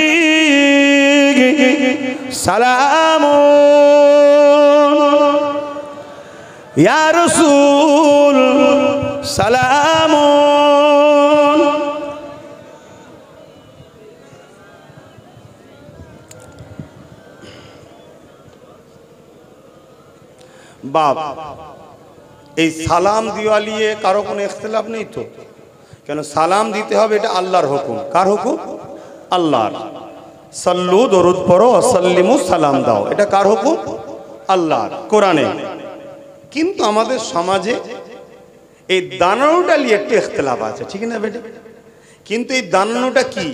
সালাম ইয়া রাসূল সালামুন। বাপ এই সালাম দেওয়া নিয়ে কারো কোনো ইখতিলাফ নেই তো? কেন সালাম দিতে হবে, এটা আল্লাহর হুকুম। কার হুকুম? আল্লাহর। সাল্লু দরুদ পড়ো, সাল্লিমু সালাম দাও, এটা কার হুকুম? আল্লাহর, কোরআনে। কিন্তু আমাদের সমাজে এই দানানোটা নিয়ে একটু ইখতিলাফ আছে, ঠিক না বেটা? কিন্তু এই দানানোটা কি?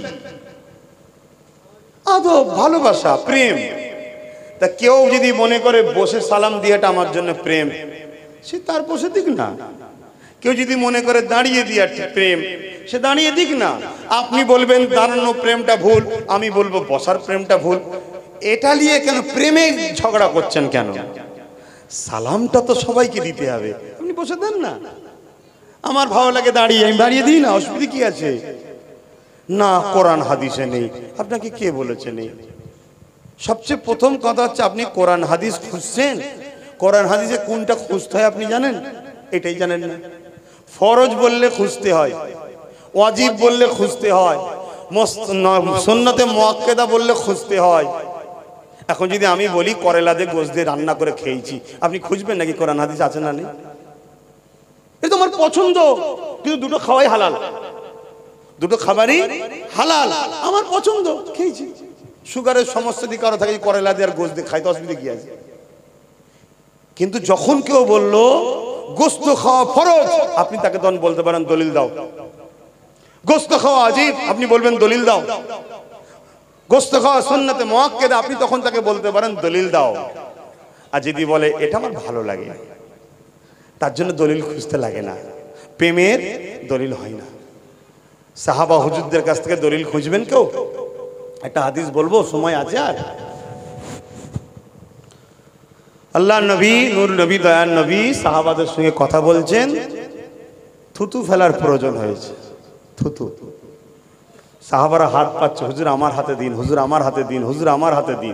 আদব, ভালোবাসা, প্রেম। তা কেউ যদি মনে করে বসে সালাম দিয়াটা আমার জন্য প্রেম, সে তার বসে দিক না। কেউ যদি মনে করে দাঁড়িয়ে দিয়া প্রেম, সে দাঁড়িয়ে দিক না। আপনি বলবেন দাঁড়ানো প্রেমটা ভুল, আমি বলবো বসার প্রেমটা ভুল। এটা নিয়ে কেন প্রেমে ঝগড়া করছেন কেন? সালামটা তো সবাইকে দিতে হবে, আপনি বসে দেন না। আমার ভালো লাগে দাঁড়িয়ে, আমি দাঁড়িয়ে দিই না, অসুবিধা কি আছে? না, কোরআন হাদিসে নেই। আপনাকে কে বলেছে নেই? সবচেয়ে প্রথম কথা হচ্ছে আপনি কোরআন হাদিস খুঁজছেন। কোরআন হাদিসে কোনটা খুঁজতে হয় আপনি জানেন? এটাই জানেন না। ফরজ বললে খুঁজতে হয়, ওয়াজিব বললে খুঁজতে হয়, সুন্নতে মুআক্কাদা বললে খুঁজতে হয়। এখন যদি আমি বলি করেলা দিয়ে গোশত দিয়ে রান্না করে খেয়েছি, আপনি খুঁজবেন নাকি কোরআন হাদিস আছে না নেই? এটা তোমার পছন্দ, কিন্তু দুটো খাওয়াই হালাল, দুটো খাবারই হালাল, আমার পছন্দ, খেয়েছি। সুগারের সমস্যা যদি কারো থাকে করেলা দিয়ে আর গোশত দিয়ে খাইতে অসুবিধা কি আছে? কিন্তু যখন কেউ বললো গোশত খাওয়া ফরজ, আপনি তাকে তখন বলতে পারেন দলিল দাও। গোশত খাওয়া ওয়াজিব, আপনি বলবেন দলিল দাও। গোশত খাওয়া সুন্নতে মুআক্কাদা, আপনি তখন তাকে বলতে পারেন দলিল দাও। আর যদি বলে এটা আমার ভালো লাগে, তার জন্য দলিল খুঁজতে লাগে না। প্রেমের দলিল হয় না। সাহাবা হুজুরদের কাছ থেকে দলিল খুঁজবেন কেউ? একটা হাদিস বলবো, সময় আছে আর? আল্লাহ নবী, নূর নবী, দয়ার নবী সাহাবাদের সঙ্গে কথা বলছেন, থুতু ফেলার প্রয়োজন হয়েছে। থুতু, সাহাবারা হাত পাচ্ছে, হুজুর আমার হাতে দিন, হুজুর আমার হাতে দিন, হুজুর আমার হাতে দিন।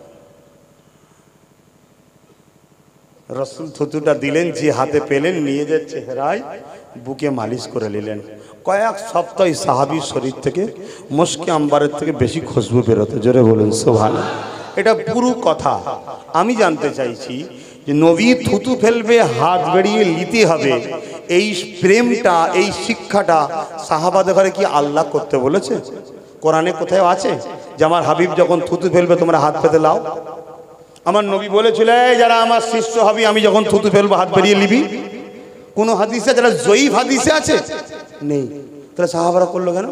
রাসূল থুতুটা দিলেন, যে হাতে পেলেন নিয়ে যে চেহারায় বুকে মালিশ করে নিলেন। কয়েক সপ্তাহ সাহাবীর শরীর থেকে মুশকে আম্বারের থেকে বেশি খুশবু বেরোতো। জোরে বলুন সুবহানাল্লাহ। এটা পুরো কথা। আমি জানতে চাইছি যে নবী থুতু ফেলবে, হাত বেরিয়ে নিতে হবে, এই প্রেমটা, এই শিক্ষাটা সাহাবাদের ঘরে কি আল্লাহ করতে বলেছে? কোরআনে কোথায় আছে যে আমার হাবিব যখন থুতু ফেলবে তোমরা হাত পেতে লাও? আমার নবী বলেছিল যারা আমার শিষ্য হবে আমি যখন থুতু ফেলবো হাত বেরিয়ে নিবি? কোন হাদিসে, যারা জয়ীফ হাদিসে আছে নেই। তাহলে সাহাবারা করলো কেন?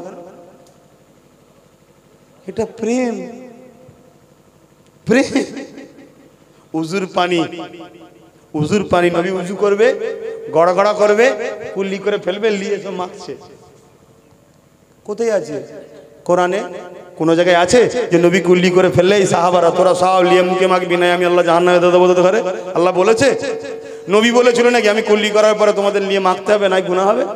এটা প্রেম। প্রেম। উজুর পানি, উজুর পানি নবী উজু করবে, গড়া গড়া করবে, কুল্লি করে ফেলবে, নিয়ে সব মাখছে। কোথায় আছে? কোরআনে কোন জায়গায় আছে যে নবী কুল্লি করে ফেললে এই সাহাবারা তোরা সব লিয়ে মুখে মাখবি না, আমি আল্লাহ জাহান্নামে দেবো তোদের ঘরে? আল্লাহ বলেছে? নবী বলেছিল নাকি আমি কুল্লি করার পরে তোমাদের নিয়ে মাখতে হবে, নাই গুনাহ হবে?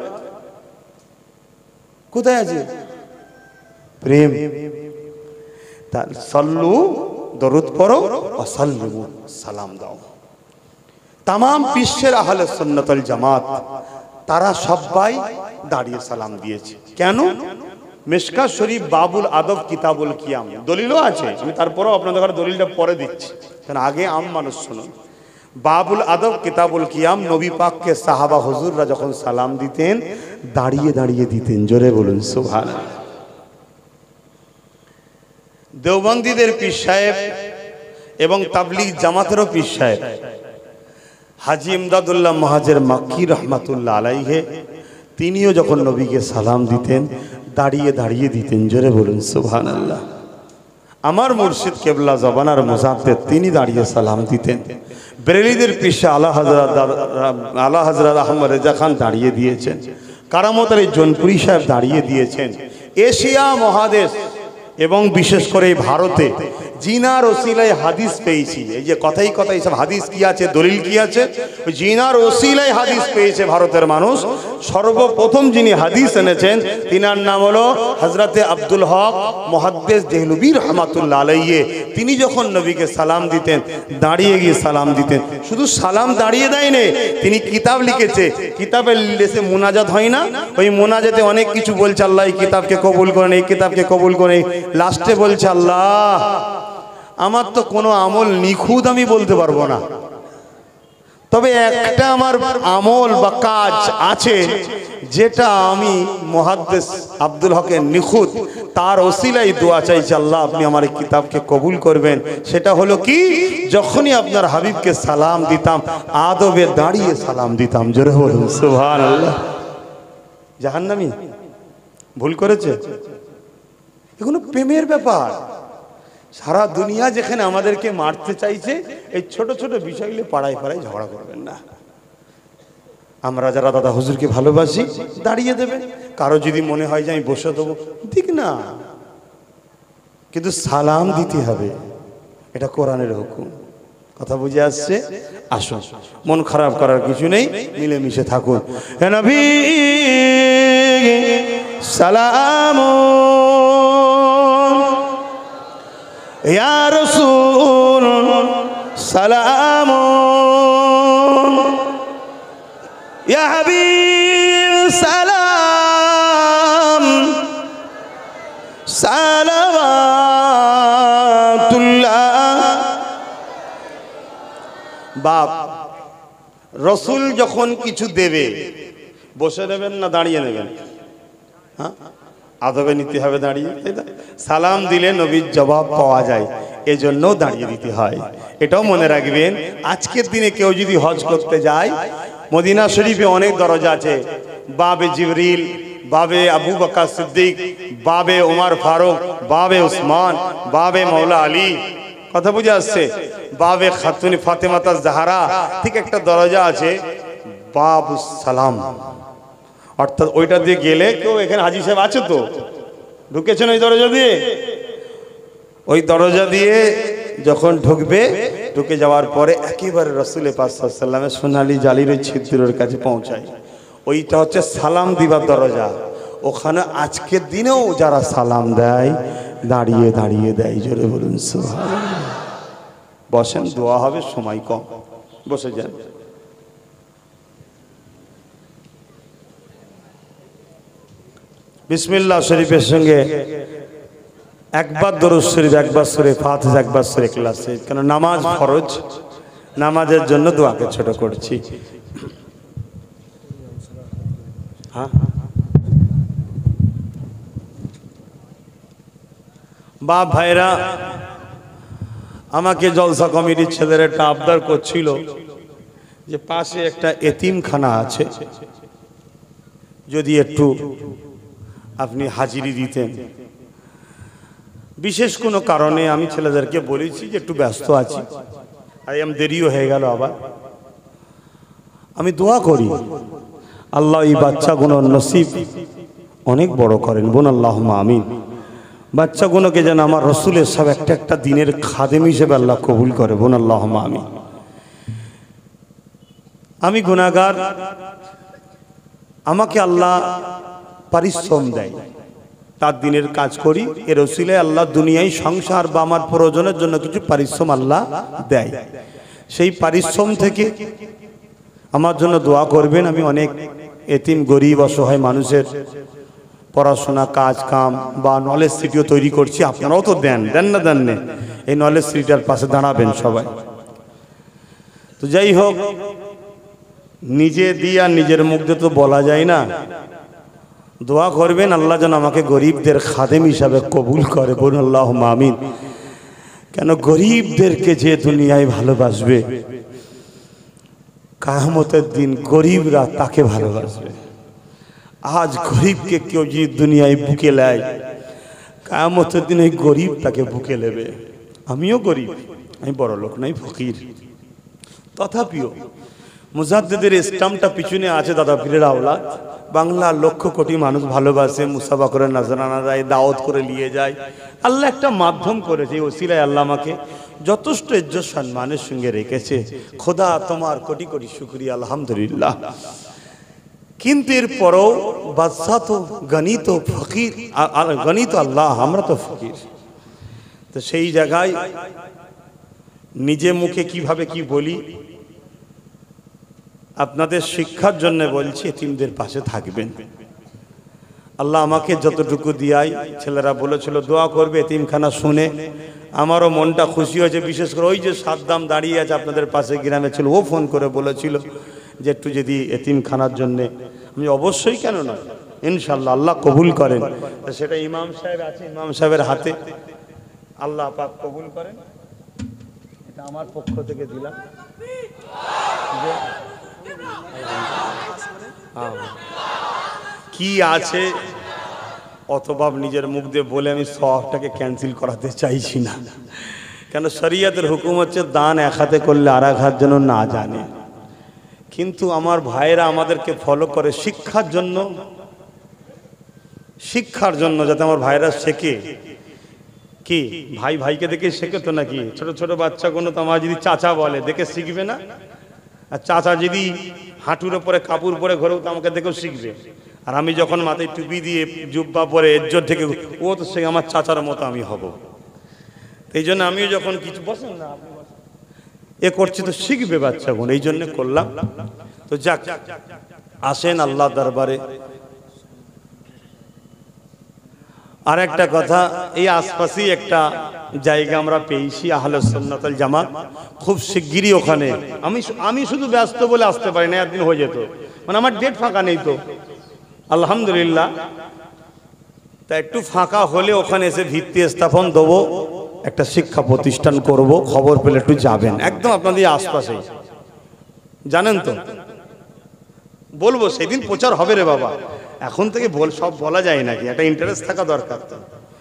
কোথায় আছে? প্রেম। তার সাল্লু দরুদ পড়ো, সাল্লিমু সালাম দাও। তামাম বিশ্বের আহলে সুন্নাত ওয়াল জামাত তারা সবাই দাঁড়িয়ে সালাম দিয়েছে। কেন? মিশকাত শরীফ বাবুল আদব কিতাবুল কিয়াম, দলিলও আছে, আমি তারপরেও আপনাদের কাছে দলিলটা পরে দিচ্ছি, কারণ আগে আম মানুষ শুনুন। বাবুল আদব কিতাবুল কিয়াম, নবী পাককে সাহাবা হুজুররা যখন সালাম দিতেন দাঁড়িয়ে দাঁড়িয়ে দিতেন। জোরে বলুন সুবহানাল্লাহ। দেওবন্দীদের পীর সাহেব এবং তাবলীগ জামাতেরও পীর সাহেব হাজী ইমদাদুল্লাহ মুহাজির মাক্কি রহমাতুল্লাহ আলাইহি, তিনিও যখন নবীকে সালাম দিতেন দাঁড়িয়ে দাঁড়িয়ে দিতেন। জোরে বলুন সুবহানাল্লাহ। আমার মুর্শিদ কেবলা জবানার মুজাদ্দেদ, তিনি দাঁড়িয়ে সালাম দিতেন। বেরেলিদের পীর আলা হযরত আহমদ রেজা খান দাঁড়িয়ে দিয়েছেন। কারামতের এই জনপুরি সাহেব দাঁড়িয়ে দিয়েছেন। এশিয়া মহাদেশ এবং বিশেষ করে ভারতে জিনার ওসিলায় হাদিস পেয়েছি। এই যে কথাই কথাই সব হাদিস কি আছে, দলিল কি আছে, ওই জিনার ওসিলায় হাদিস পেয়েছে ভারতের মানুষ। সর্বপ্রথম যিনি হাদিস এনেছেন তিনার নাম হলো হযরতে আব্দুল হক মুহাদ্দিস দেহলভী রহমাতুল্লাহ আলাইহি। তিনি যখন নবীকে সালাম দিতেন দাঁড়িয়ে গিয়ে সালাম দিতেন। শুধু সালাম দাঁড়িয়ে দেয়নি, তিনি কিতাব লিখেছে। কিতাবের লেসে মোনাজাত হয় না, ওই মোনাজাতে অনেক কিছু বলছে, আল্লাহ এই কিতাবকে কবুল করেন, এই কিতাবকে কবুল করে। লাস্টে বলছে, আল্লাহ আমার তো কোনো আমল নিখুঁত আমি বলতে পারবো না, তবে একটা আমার আমল বা কাজ আছে যেটা আমি মুহাদ্দিস আব্দুল হকের নিখুঁত, তার ওসিলাই দোয়া চাইছি, আল্লাহ আপনি আমার এই কিতাবকে কবুল করবেন। সেটা হলো কি, যখনই আপনার হাবিবকে সালাম দিতাম আদবে দাঁড়িয়ে সালাম দিতাম। জোরে বলুন সুবহানাল্লাহ। জাহান্নামী ভুল করেছে? এগুলো প্রেমের ব্যাপার। সারা দুনিয়া যেখানে আমাদেরকে মারতে চাইছে, এই ছোট ছোট বিষয়গুলো পাড়ায় পাড়ায় ঝগড়া করবেন না। আমরা যারা দাদা হুজুরকে ভালোবাসি দাঁড়িয়ে দেবেন, কারো যদি মনে হয় যে আমি বসে দেবো দিক না, কিন্তু সালাম দিতে হবে, এটা কোরআনের হুকুম। কথা বুঝে আসছে? আসুন, মন খারাপ করার কিছু নেই, মিলেমিশে থাকুন। হে নবী সালাম, ইয়া রাসূল সালাম, ইয়া হাবিব সালাম, সালাওয়াতুল্লাহ। বাপ রসুল যখন কিছু দেবে, বসে নেবেন না দাঁড়িয়ে নেবেন? হ্যাঁ, আদবে নিতে হবে দাঁড়িয়ে, তাই না? সালাম দিলে নবীর জবাব পাওয়া যায়, এজন্য দাঁড়িয়ে দিতে হয়। এটাও মনে রাখবেন, আজকের দিনে কেউ যদি হজ করতে যায়, মদিনা শরীফে অনেক দরজা আছে। বাবে জিবরিল, বাবে আবু বকর সিদ্দিক, বাবে ওমর ফারুক, বাবে উসমান, বাবে মৌলা আলী। কথা বুঝে আসছে? বাবে খাতুন ফাতেমাতা জাহরা। ঠিক একটা দরজা আছে বাবুস সালাম, অর্থাৎ ওইটা দিয়ে গেলে কেউ, এখানে হাজী সাহেব আছে তো, ঢুকেছেন ওই দরজা দিয়ে, ওই দরজা দিয়ে যখন ঢুকবে, ঢুকে যাওয়ার পরে একেবারে রাসূল পাক সাল্লাল্লাহু আলাইহি ওয়াসাল্লামের সোনালী জালির ওই ছিদ্রের কাছে পৌঁছায়। ওইটা হচ্ছে সালাম দিবার দরজা। ওখানে আজকের দিনেও যারা সালাম দেয় দাঁড়িয়ে দাঁড়িয়ে দেয়। জোরে বলুন সুবহানাল্লাহ। বসেন, দোয়া হবে, সময় কম, বসে যান। বিসমিল্লাহ শরীফের সঙ্গে একবার দরুদ শরীফ, একবার সূরা ফাতিহা, একবার সূরা ইখলাস। কারণ নামাজ ফরজ, নামাজের জন্য দোয়াকে ছোট করছি। হ্যাঁ, বাপ ভাইরা, আমাকে জলসা কমিটির ছেলেরা একটা আবদার করছিল যে পাশে একটা এতিমখানা আছে, যদি একটু আপনি হাজিরি দিতেন। বিশেষ কোনো কারণে আমি ছেলেদেরকে বলেছি যে একটু ব্যস্ত আছি, আর এম দেরিও হয়ে গেল। আবার আমি দোয়া করি আল্লাহ এই বাচ্চাগুলোর নসিব অনেক বড় করেন। বোন আল্লাহুম্মা আমিন। বাচ্চাগুলোকে যেন আমার রসুলের সব একটা একটা দিনের খাদেম হিসেবে আল্লাহ কবুল করে। বোন আল্লাহুম্মা আমিন। আমি গুনাহগার, আমাকে আল্লাহ পারিশ্রম দেয়, তার দিনের কাজ করি, এর ওসিলায় আল্লাহ দুনিয়ায় সংসার বা আমার প্রয়োজনের জন্য কিছু পারিশ্রম আল্লাহ দেয়। সেই পারিশ্রম থেকে আমার জন্য দোয়া করবেন। আমি অনেক এতিম গরিব অসহায় মানুষের পড়াশোনা, কাজ কাম বা নলেজ সিটিও তৈরি করছি। আপনারাও তো দেন, দেন না দেন না? এই নলেজ সিটিটার পাশে দাঁড়াবেন সবাই। তো যাই হোক, নিজে দিয়ে আর নিজের মুখ দিয়ে তো বলা যায় না। দোয়া করবেন আল্লাহ যেন আমাকে গরিবদের খাদেম হিসাবে কবুল করে। বলুন আল্লাহুম্মা আমিন। কেন, গরিবদেরকে যে দুনিয়ায় ভালোবাসবে, কিয়ামতের দিন গরিবরা তাকে ভালোবাসবে। আজ গরিবকে কেউ যদি দুনিয়ায় বুকে নেয়, কিয়ামতের দিন এই গরিব তাকে বুকে নেবে। আমিও গরিব, আমি বড় লোক নাই, ফকির, তথাপিও মুজাদ্দিদের স্টাম্পটা পিছনে আছে দাদা পীরের আওলাদ। বাংলার লক্ষ কোটি মানুষ ভালোবাসে, মুসাফা করে নজরানা দেয়, দাওয়াত করে নিয়ে যায়। আল্লাহ একটা মাধ্যম করেছে, ওসিলায় আল্লাহ আমাকে যথেষ্ট ইজ্জত সম্মানের সঙ্গে রেখেছে। খোদা তোমার কোটি কোটি শুকরিয়া, আলহামদুলিল্লাহ। কিন্তু এরপরও বাদশাহ তো গণিত ফকির, গণিত আল্লাহ, আমরা তো ফকির। তো সেই জায়গায় নিজে মুখে কিভাবে কি বলি, আপনাদের শিক্ষার জন্য বলছি, এতিমদের পাশে থাকবেন। আল্লাহ আমাকে যতটুকু দিয়াই, ছেলেরা বলেছিল দোয়া করবে এতিমখানা শুনে, আমারও মনটা খুশি হয়েছে। বিশেষ করে ওই যে সাদ্দাম দাঁড়িয়ে আছে আপনাদের পাশে, গ্রামে ছিল, ও ফোন করে বলেছিল যে একটু যদি এতিমখানার জন্যে। আমি অবশ্যই, কেন না, ইনশাল্লাহ আল্লাহ কবুল করেন। সেটা ইমাম সাহেব আছে, ইমাম সাহেবের হাতে, আল্লাহ পাক কবুল করেন। এটা আমার পক্ষ থেকে দিলাম। কি আছে অতভাব নিজের মুখ দিয়ে বলে আমি সওয়াবটাকে ক্যান্সেল করাতে চাইছি না, কেন শরীয়তের হুকুম হচ্ছে দান এক হাতে করলে আর এক হাত যেন না জানে। কিন্তু আমার ভাইরা আমাদেরকে ফলো করে শিক্ষার জন্য, শিক্ষার জন্য, যাতে আমার ভাইরা শেখে। কি ভাই ভাইকে দেখে শেখে তো নাকি? ছোট ছোট বাচ্চাগুলো তো আমার যদি চাচা বলে দেখে শিখবে না? আর চাচা যদি হাঁটুর ওপরে কাপড় পরে ঘরেও তো আমাকে দেখেও শিখবে। আর আমি যখন মাথায় টুপি দিয়ে জুব্বা পরে ইজ্জত থেকে, ও তো সে আমার চাচার মতো আমি হব। এই জন্য আমিও যখন কিছু বসেন না এ করছি তো শিখবে বাচ্চাগুলো, এই জন্য করলাম। তো যাক, আসেন আল্লাহ দরবারে। আর একটা কথা, এই আশপাশেই একটা জায়গা আমরা পেয়েছি, আহলে সুন্নাত ওয়াল জামাত। খুব শিগগিরই ওখানে, আমি শুধু ব্যস্ত বলে আসতে পারি না, একদিন হয়ে যেত, মানে আমার ডেট ফাঁকা নেই তো আলহামদুলিল্লাহ। তা একটু ফাঁকা হলে ওখানে এসে ভিত্তি স্থাপন দেবো, একটা শিক্ষা প্রতিষ্ঠান করব। খবর পেলে একটু যাবেন, একদম আপনাদের আশপাশেই, জানেন তো। বলবো সেদিন প্রচার হবে রে বাবা, এখন থেকে সব বলা যায় নাকি, একটা ইন্টারেস্ট থাকা দরকার তো।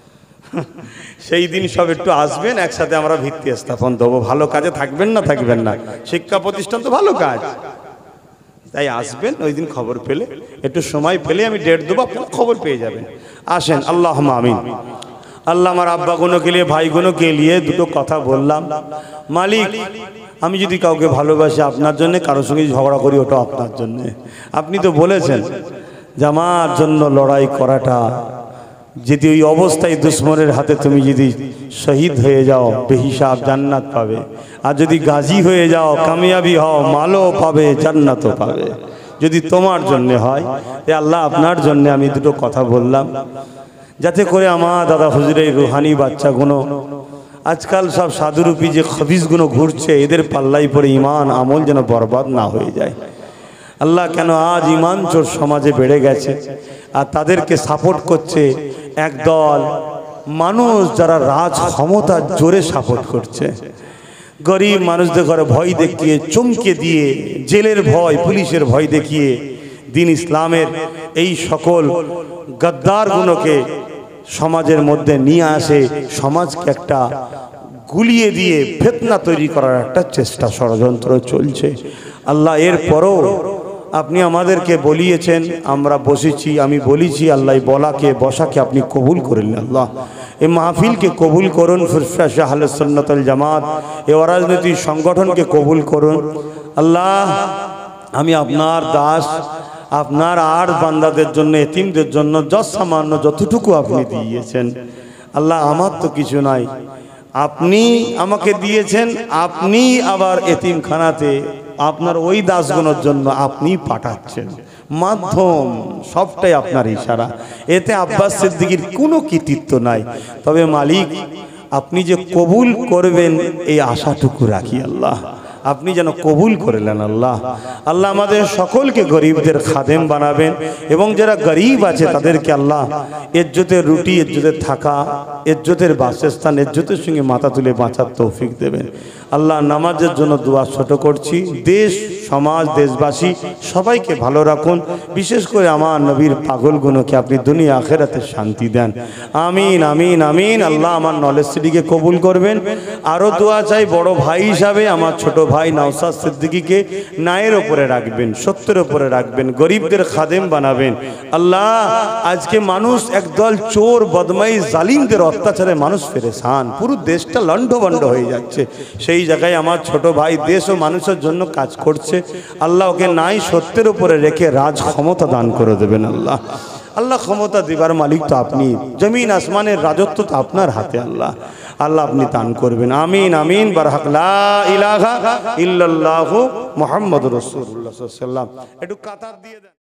সেই দিন সব একটু আসবেন, একসাথে আমরা ভিত্তি স্থাপন দেবো। ভালো কাজে থাকবেন না, থাকবেন না, শিক্ষা প্রতিষ্ঠান তো ভালো কাজ, তাই আসবেন। ওই দিন খবর পেলে, একটু সময় পেলে আমি ডেট দেবো, আপনার খবর পেয়ে যাবেন। আসেন, আল্লাহুম্মা আমিন। আল্লাহ আমার আব্বাগুলোকে নিয়ে, ভাইগুলোকে নিয়ে দুটো কথা বললাম। মালিক, আমি যদি কাউকে ভালোবাসি আপনার জন্য, কারোর সঙ্গে ঝগড়া করি ওটা আপনার জন্য। আপনি তো বলেছেন যে আমার জন্য লড়াই করাটা, যদি ওই অবস্থায় দুশ্মনের হাতে তুমি যদি শহীদ হয়ে যাও বেহিসাব জান্নাত পাবে, আর যদি গাজী হয়ে যাও কামিয়াবি হও, মালও পাবে, জান্নাতও পাবে, যদি তোমার জন্য হয়। আল্লাহ আপনার জন্য আমি দুটো কথা বললাম, যাতে করে আমার দাদা হুজুরের রুহানি বাচ্চাগুলো, আজকাল সব সাধুরূপী যে খবিসগুলো ঘুরছে, এদের পাল্লাই পরে ইমান আমল যেন বরবাদ না হয়ে যায়। আল্লাহ, কেন আজ ইমান চোর সমাজে বেড়ে গেছে, আর তাদেরকে সাপোর্ট করছে একদল মানুষ যারা রাজ ক্ষমতার জোরে সাপোর্ট করছে। গরিব মানুষদের ঘরে ভয় দেখিয়ে, চমকে দিয়ে, জেলের ভয়, পুলিশের ভয় দেখিয়ে দিন ইসলামের এই সকল গদ্দারগুলোকে সমাজের মধ্যে নিয়ে আসে, সমাজকে একটা গুলিয়ে দিয়ে ফিতনা তৈরি করার একটা চেষ্টা, ষড়যন্ত্র চলছে। আল্লাহ, এরপরও আপনি আমাদেরকে বলিয়েছেন, আমরা বসেছি, আমি বলেছি, আল্লাহ বলাকে বসাকে আপনি কবুল করলেন। আল্লাহ এই মাহফিলকে কবুল করুন, ফুরফুরা আহলে সুন্নাত ওয়াল জামাত এই রাজনৈতিক সংগঠনকে কবুল করুন। আল্লাহ, আমি আপনার দাস, আপনার আর বান্দাদের জন্য, এতিমদের জন্য যত সামান্য যতটুকু আপনি দিয়েছেন, আল্লাহ আমার তো কিছু নাই, আপনি আমাকে দিয়েছেন। আপনি আবার এতিমখানাতে আপনার ওই দাসগুলোর জন্য আপনি পাঠাচ্ছেন, মাধ্যম সবটাই আপনার ইশারা। এতে আব্বাস সিদ্দিকীর কোনো কৃতিত্ব নাই। তবে মালিক, আপনি যে কবুল করবেন এই আশাটুকু রাখি। আল্লাহ, আপনি যেন কবুল করলেন। আল্লাহ, আল্লাহ আমাদের সকলকে গরিবদের খাদেম বানাবেন, এবং যারা গরিব আছে তাদেরকে আল্লাহ ইজ্জতের রুটি, ইজ্জতের থাকা, ইজ্জতের বাসস্থান, ইজ্জতের সঙ্গে মাথা তুলে বাঁচার তৌফিক দেবেন। আল্লাহ, নামাজের জন্য দোয়া ছোট করছি। দেশ, সমাজ, দেশবাসী সবাইকে ভালো রাখুন। বিশেষ করে আমার নবীর পাগলগুলোকে আপনি দুনিয়া আখেরাতে শান্তি দেন। আমিন, আমিন, আমিন। আল্লাহ আমার নলেজ সিটিকে কবুল করবেন। আরও দোয়া চাই, বড় ভাই হিসাবে আমার ছোট ভাই নওশাদ সিদ্দিকীকে ন্যায়ের উপরে রাখবেন, সত্যের উপরে রাখবেন, গরিবদের খাদেম বানাবেন। আল্লাহ আজকে মানুষ একদল চোর বদমাই জালিমদের অত্যাচারে মানুষ পেরেশান, পুরো দেশটা লণ্ডভণ্ড হয়ে যাচ্ছে। সেই জায়গায় আমার ছোট ভাই দেশ ও মানুষের জন্য কাজ করছে। আল্লাহ ওকে নাই সত্যের উপরে রেখে রাজ ক্ষমতা দান করে দেবেন। আল্লাহ আল্লাহ ক্ষমতা দিবার মালিক তো আপনি, জমিন আসমানের রাজত্ব তো আপনার হাতে। আল্লাহ আল্লাহ আপনি দান করবেন। আমিন আমিন। বারহাক লা ইলাহা ইল্লাল্লাহু মুহাম্মাদুর রাসূলুল্লাহ সাল্লাল্লাহু আলাইহি ওয়াসাল্লাম। একটু কাতার দিয়ে দেন।